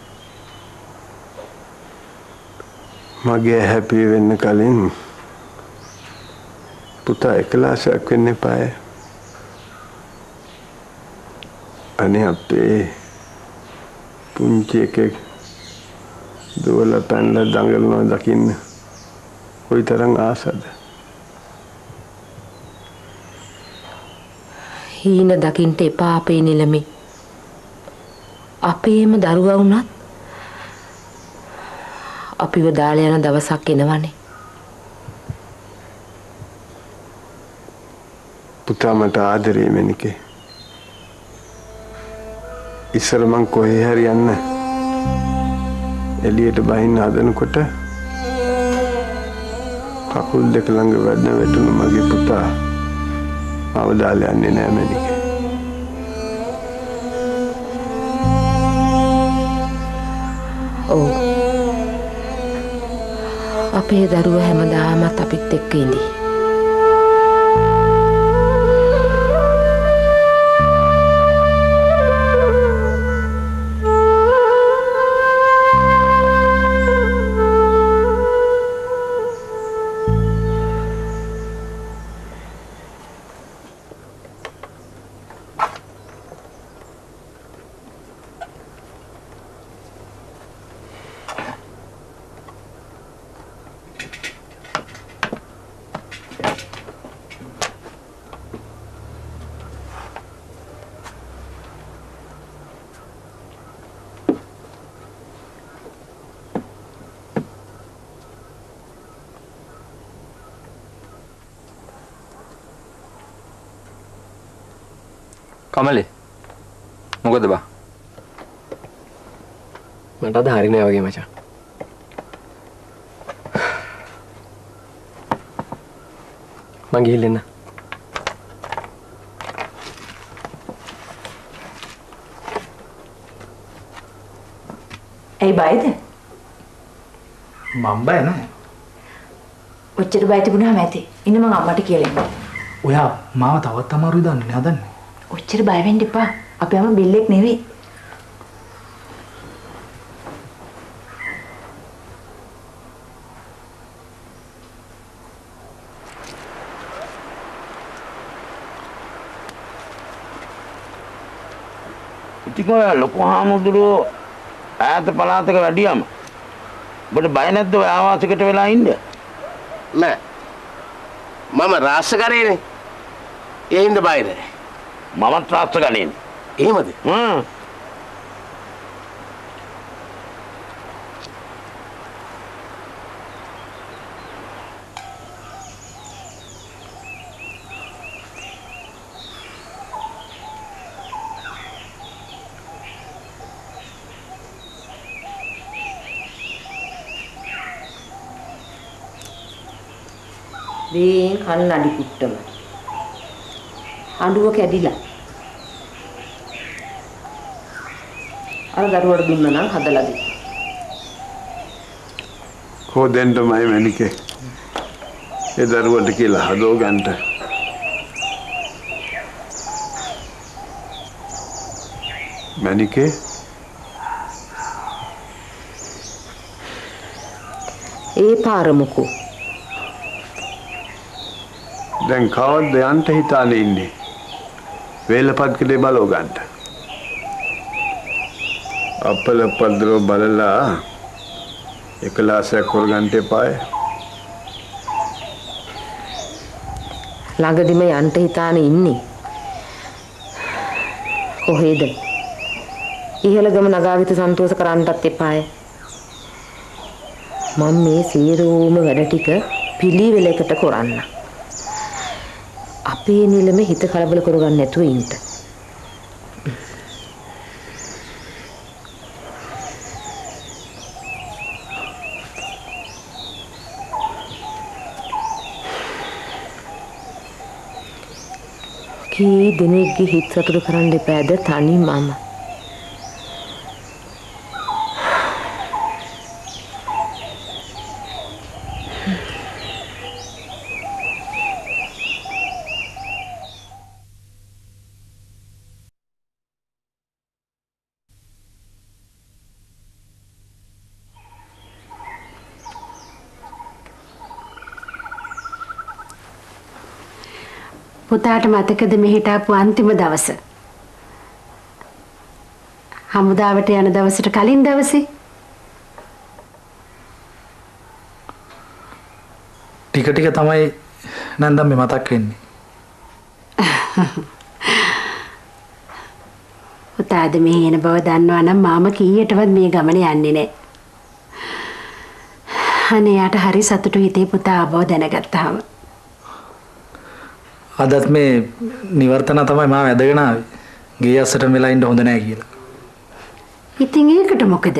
මගේ හැපි වෙන්න කලින් පුතා එකලාසයක් වෙන්න එපාය. අනේ අපේ පුංචි එකෙක් දුවලා පැනලා දඟලනවා දකින්න කොයිතරම් ආසද. හීන දකින්ට එපා අපේ නිලමේ. අපේම දරුවා වුණත් අපිව දාලා යන දවසක් එනවනේ. පුතා මට ආදරේ මැනිකේ. ඉස්සර මං කොහේ හරි යන්න එළියට බහින්න හදනකොට කකුල් දෙක ළඟ වැටුණු මගේ පුතා මාව දාලා යන්නේ නෑ මැනිකේ. ඔව්. අපේ දරුවා හැමදාමත් අපිත් එක්ක ඉඳී. කමලේ මොකද බා? මට අද හරි නෑ වගේ මචං. මං ගිහින් එන්න. ඇයි බයද? මම බය නෑ. ඔච්චර බය තිබුණාම ඇති. ඉන්න මං අම්මට කියලා එන්න. ඔයා මාව තවත් අමාරුයි දන්නේ නේදන්නේ? ඔච්චර බය වෙන්න එපා. අපි අම්ම බිල්ලෙක් නෙවෙයි. ඉතින් ඔය ලොකු හාමුදුරුවෝ ඈත පළාතක වැඩියම ඔබට බය නැද්ද ඔය ආවාසයකට වෙලා ඉන්න? නෑ. මම රාස්ස කරේනේ. ඒ හින්දා බය නෑ. මමත් රාස්ස ගන්නේ. එහෙමද? දේන් කන්නඩි කුට්ටම. අඬුව කැඩිලා. අර දරුවට දුන්න නම් හදලා දෙන්න. හොදෙන්ටමයි මැනිකේ. ඒ දරුවට කියලා හදෝ ගන්නට. මැනිකේ ඒ පාරමුකෝ. දැන් කවද්ද යන්ට හිතානේ ඉන්නේ? වේලපත් කලේ බලව ගන්නට. අපල පද්දරෝ බලලා එකලාසයක් කරගන්න එපාය. ළඟදිම යන්න හිතානේ ඉන්නේ. කොහෙද? ඉහළගම නගාවිත සන්තෝෂ කරන්නටත් එපාය. මම මේ සීරෝම වැඩ ටික පිළිවෙලකට කරන්න. අපේ නිලම හිත කලබල කරගන්න නැතුව ඉන්න. කී දිනෙකගේ හිත සතුට කරන්න එපාද තනි මම. පුතාට මතකද මෙහෙට ආපු අන්තිම දවස? හමුදාවට යන දවසට කලින් දවසේ? ටික ටික තමයි නන්දම් මේ මතක් වෙන්නේ. පුතාද මේ එන බව දන්නවා නම් මාම කීයටවත් මේ ගමන යන්නේ නැහැ. අනේ යාට හරි සතුටු හිතේ පුතා ආවව දැනගත්තාම. අදත් මේ නිවර්තන තමයි මාව ඇදගෙන ආවේ. ගේ අස්සට වෙලා ඉන්න හොඳ නැහැ කියලා. ඉතින් ඒකට මොකද?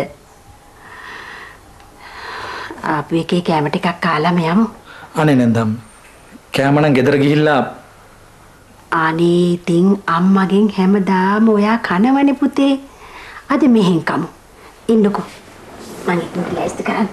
ආපු එකේ කැම ටිකක් කාලාම යමු. අනේ නන්දම් කැම නම් ගෙදර ගිහිල්ලා අනේ ඉතින් අම්මගෙන් හැමදාම ඔයා කනවනේ පුතේ. අද මෙහෙන් කමු. ඉන්නකෝ. මම ඉතින් ලෑස්ති කරන්න.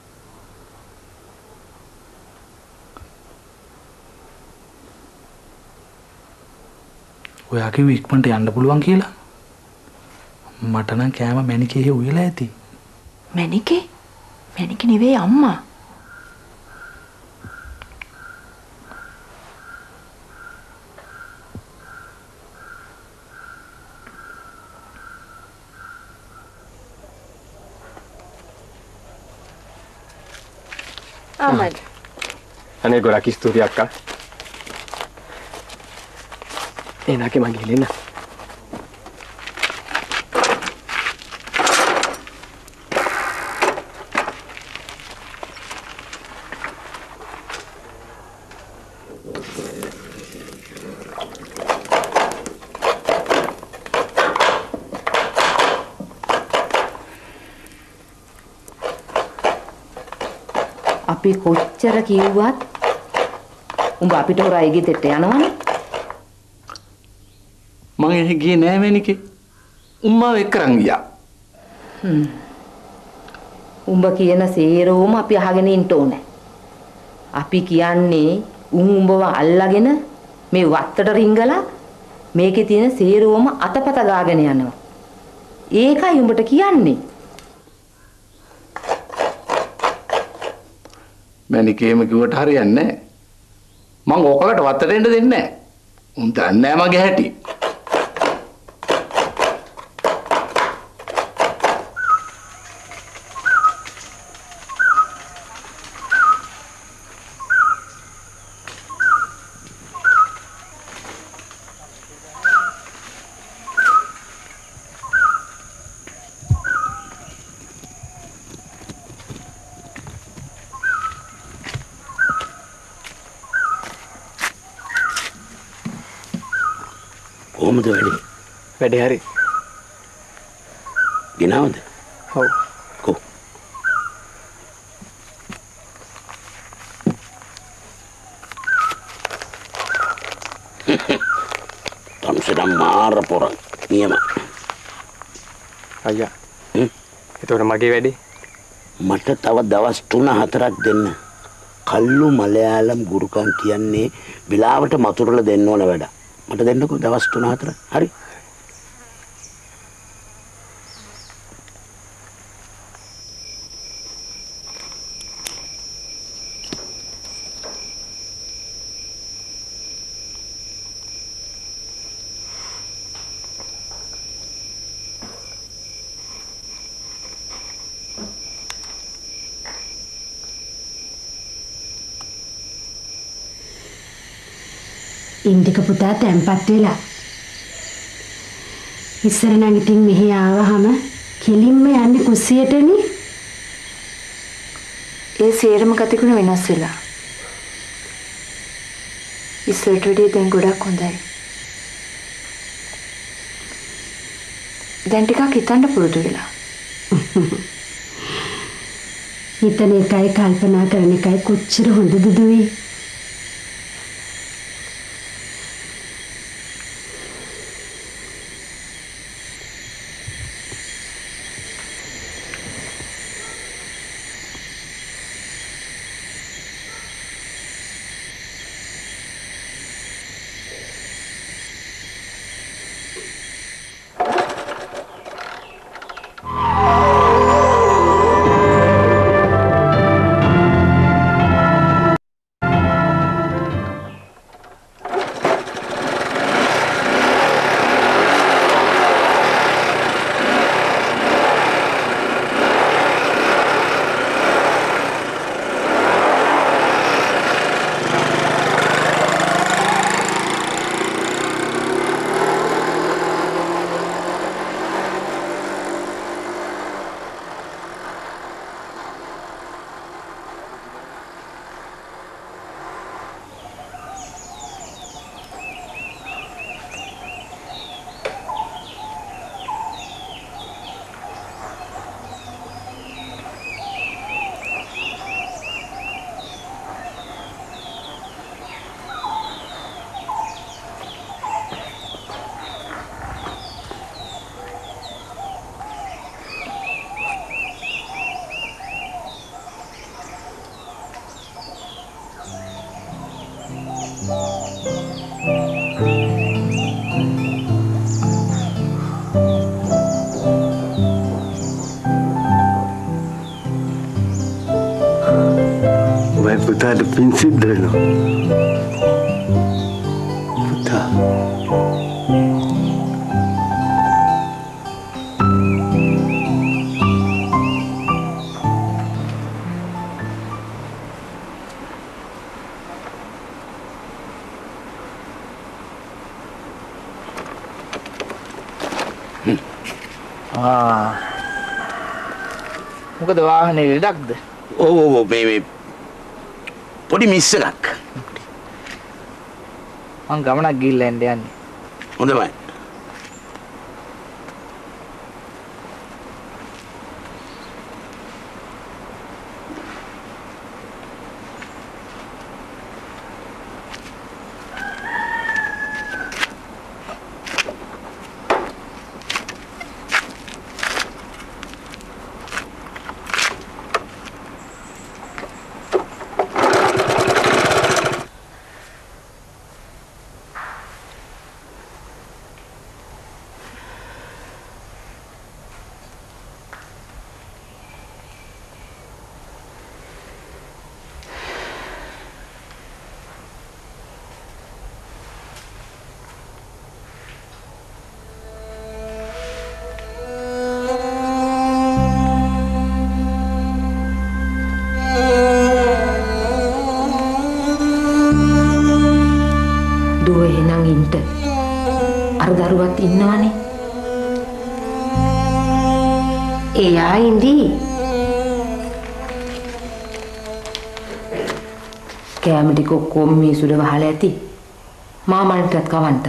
ඔයා කිව්ව ඉක්මනට යන්න පුළුවන් කියලා. මට නම් කෑම මැනිකේ උයලා ඇති. මැනිකේ? මැනිකේ නෙවෙයි අම්මා. Ahmad. අනේ ගොඩක් ස්තුතියි අක්කා. එනකේ මං ගිහින් එන්න. අපි කොච්චර කිව්වත් උඹ අපිට හොරයි ගෙදරට යනවනේ. මං එහෙ ගියේ නෑ මැනිකේ. උම්මාව එක්කරන් ගියා. උඹ කියන සේරෝම අපි අහගෙන ඉන්න ඕනේ. අපි කියන්නේ උඹව අල්ලගෙන මේ වත්තට රිංගලා මේකේ තියෙන සේරෝම අතපත ගාගෙන යනවා. ඒකයි උඹට කියන්නේ. මැනිකේම කිව්වට හරියන්නේ නෑ. මං ඕකකට වත්තට එන්න දෙන්නේ නෑ. උන් දන්නේ නෑ මගේ හැටි. කොහොමද වැඩේ? වැඩේ හරි. ගෙනාවද? ඔව්. කො? තම්සෙන් මාර පොරක් නියම. අයියා. එතකොට මගේ වැඩේ? මට තව දවස් 3-4ක් දෙන්න. කල්ලු මලයාලම් ගුරුකම් කියන්නේ වෙලාවට මතුරලා දෙන්න ඕන වැඩ. මට දෙන්නකෝ දවස් 3-4. හරි. ඉන්දික පුතා තැම්පත් වෙලා. ඉස්සර නම් ඉතින් මෙහි ආවහම කෙලින්ම යන්නේ කුස්සියටනේ. ඒ සේරම ගතිගුණ වෙනස් වෙලා. ඉස්සරට වැඩිය දැන් ගොඩක් හොඳයි. දැන් ටිකක් හිතන්න පුරුදු වෙලා. හිතන එකයි කල්පනා කරන එකයි කොච්චර හොඳද දුවේ. පුතාට පින් සිද්ධ වෙනවා. පුතා. මොකද වාහනේ ලෙඩක්ද? ඔව් මේ පොඩි මිස් එකක්. මං ගමනක් ගිහිල්ලා යන්නේ. හොඳයි. දරුවත් ඉන්නවනේ. එයා ඉඳි. කෑම ටික ඔක්කොම මිසුඩ වහලා ඇති. මාමන්ටත් කවන්ට.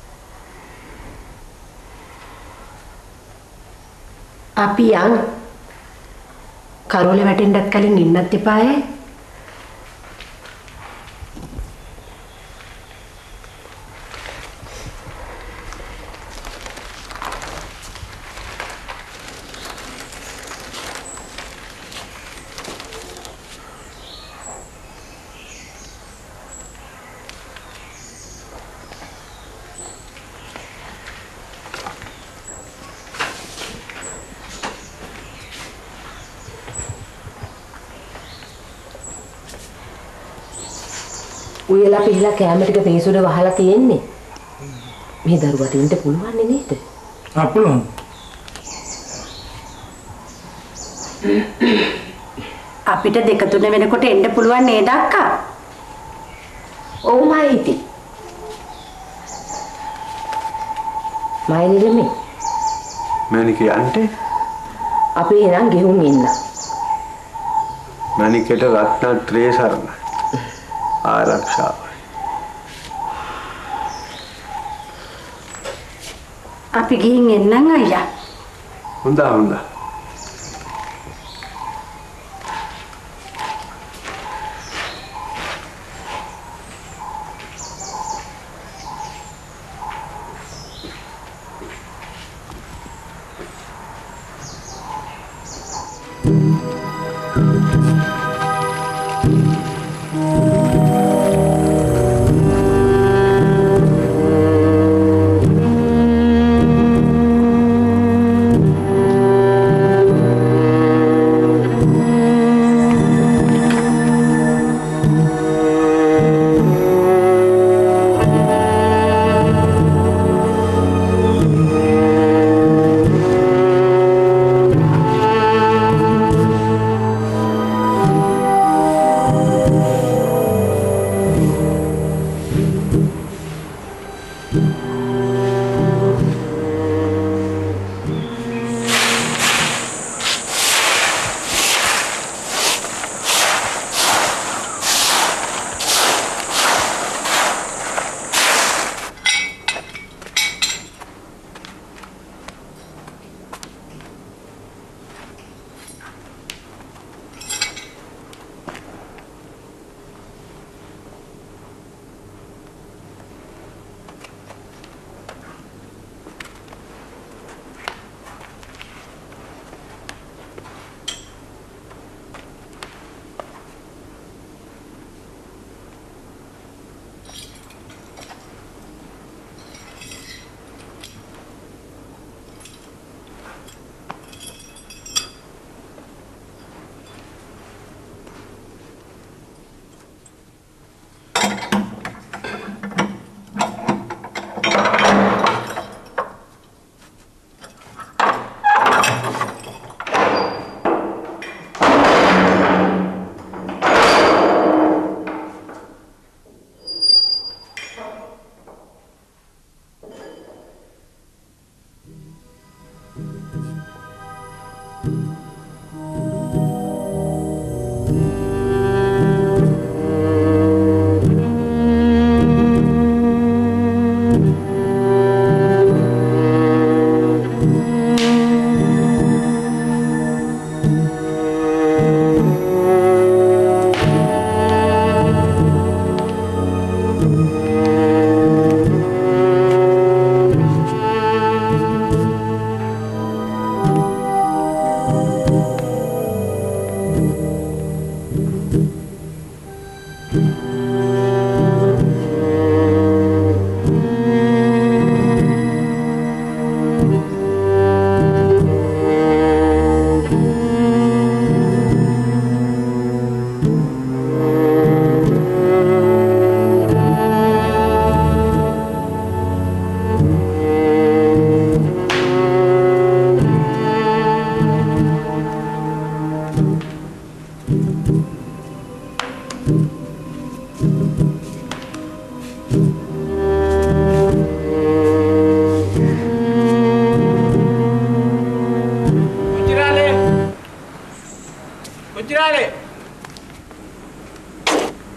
අපි යන් කරෝලේ වැටෙන්නත් කලින් ඉන්නත් එපායේ. උයලා පිහලා කැම ටික පිසුඩ වහලා තියෙන්නේ. මේ දරුවට ඉන්න පුළුවන් නේද? පුළුවන්. අපිට දෙක තුන වෙනකොට එන්න පුළුවන් නේද අක්කා? ඔව් මයිති. මයිනිලෙමි. මැනික යන්ටේ? අපි එනම් ගෙහුම් ඉන්න. මැනිකට රත්නත්‍රයේ සරණ. ආරක්ෂාවයි. අපි ගිහින් එන්නම් අයියා. හොඳයි.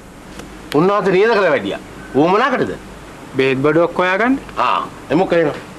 උන්වහන්සේ නියද කළ වැඩියා. ඌ මොනකටද? බෙහෙත් බඩුවක් හොයාගන්න. එමු කේනවා.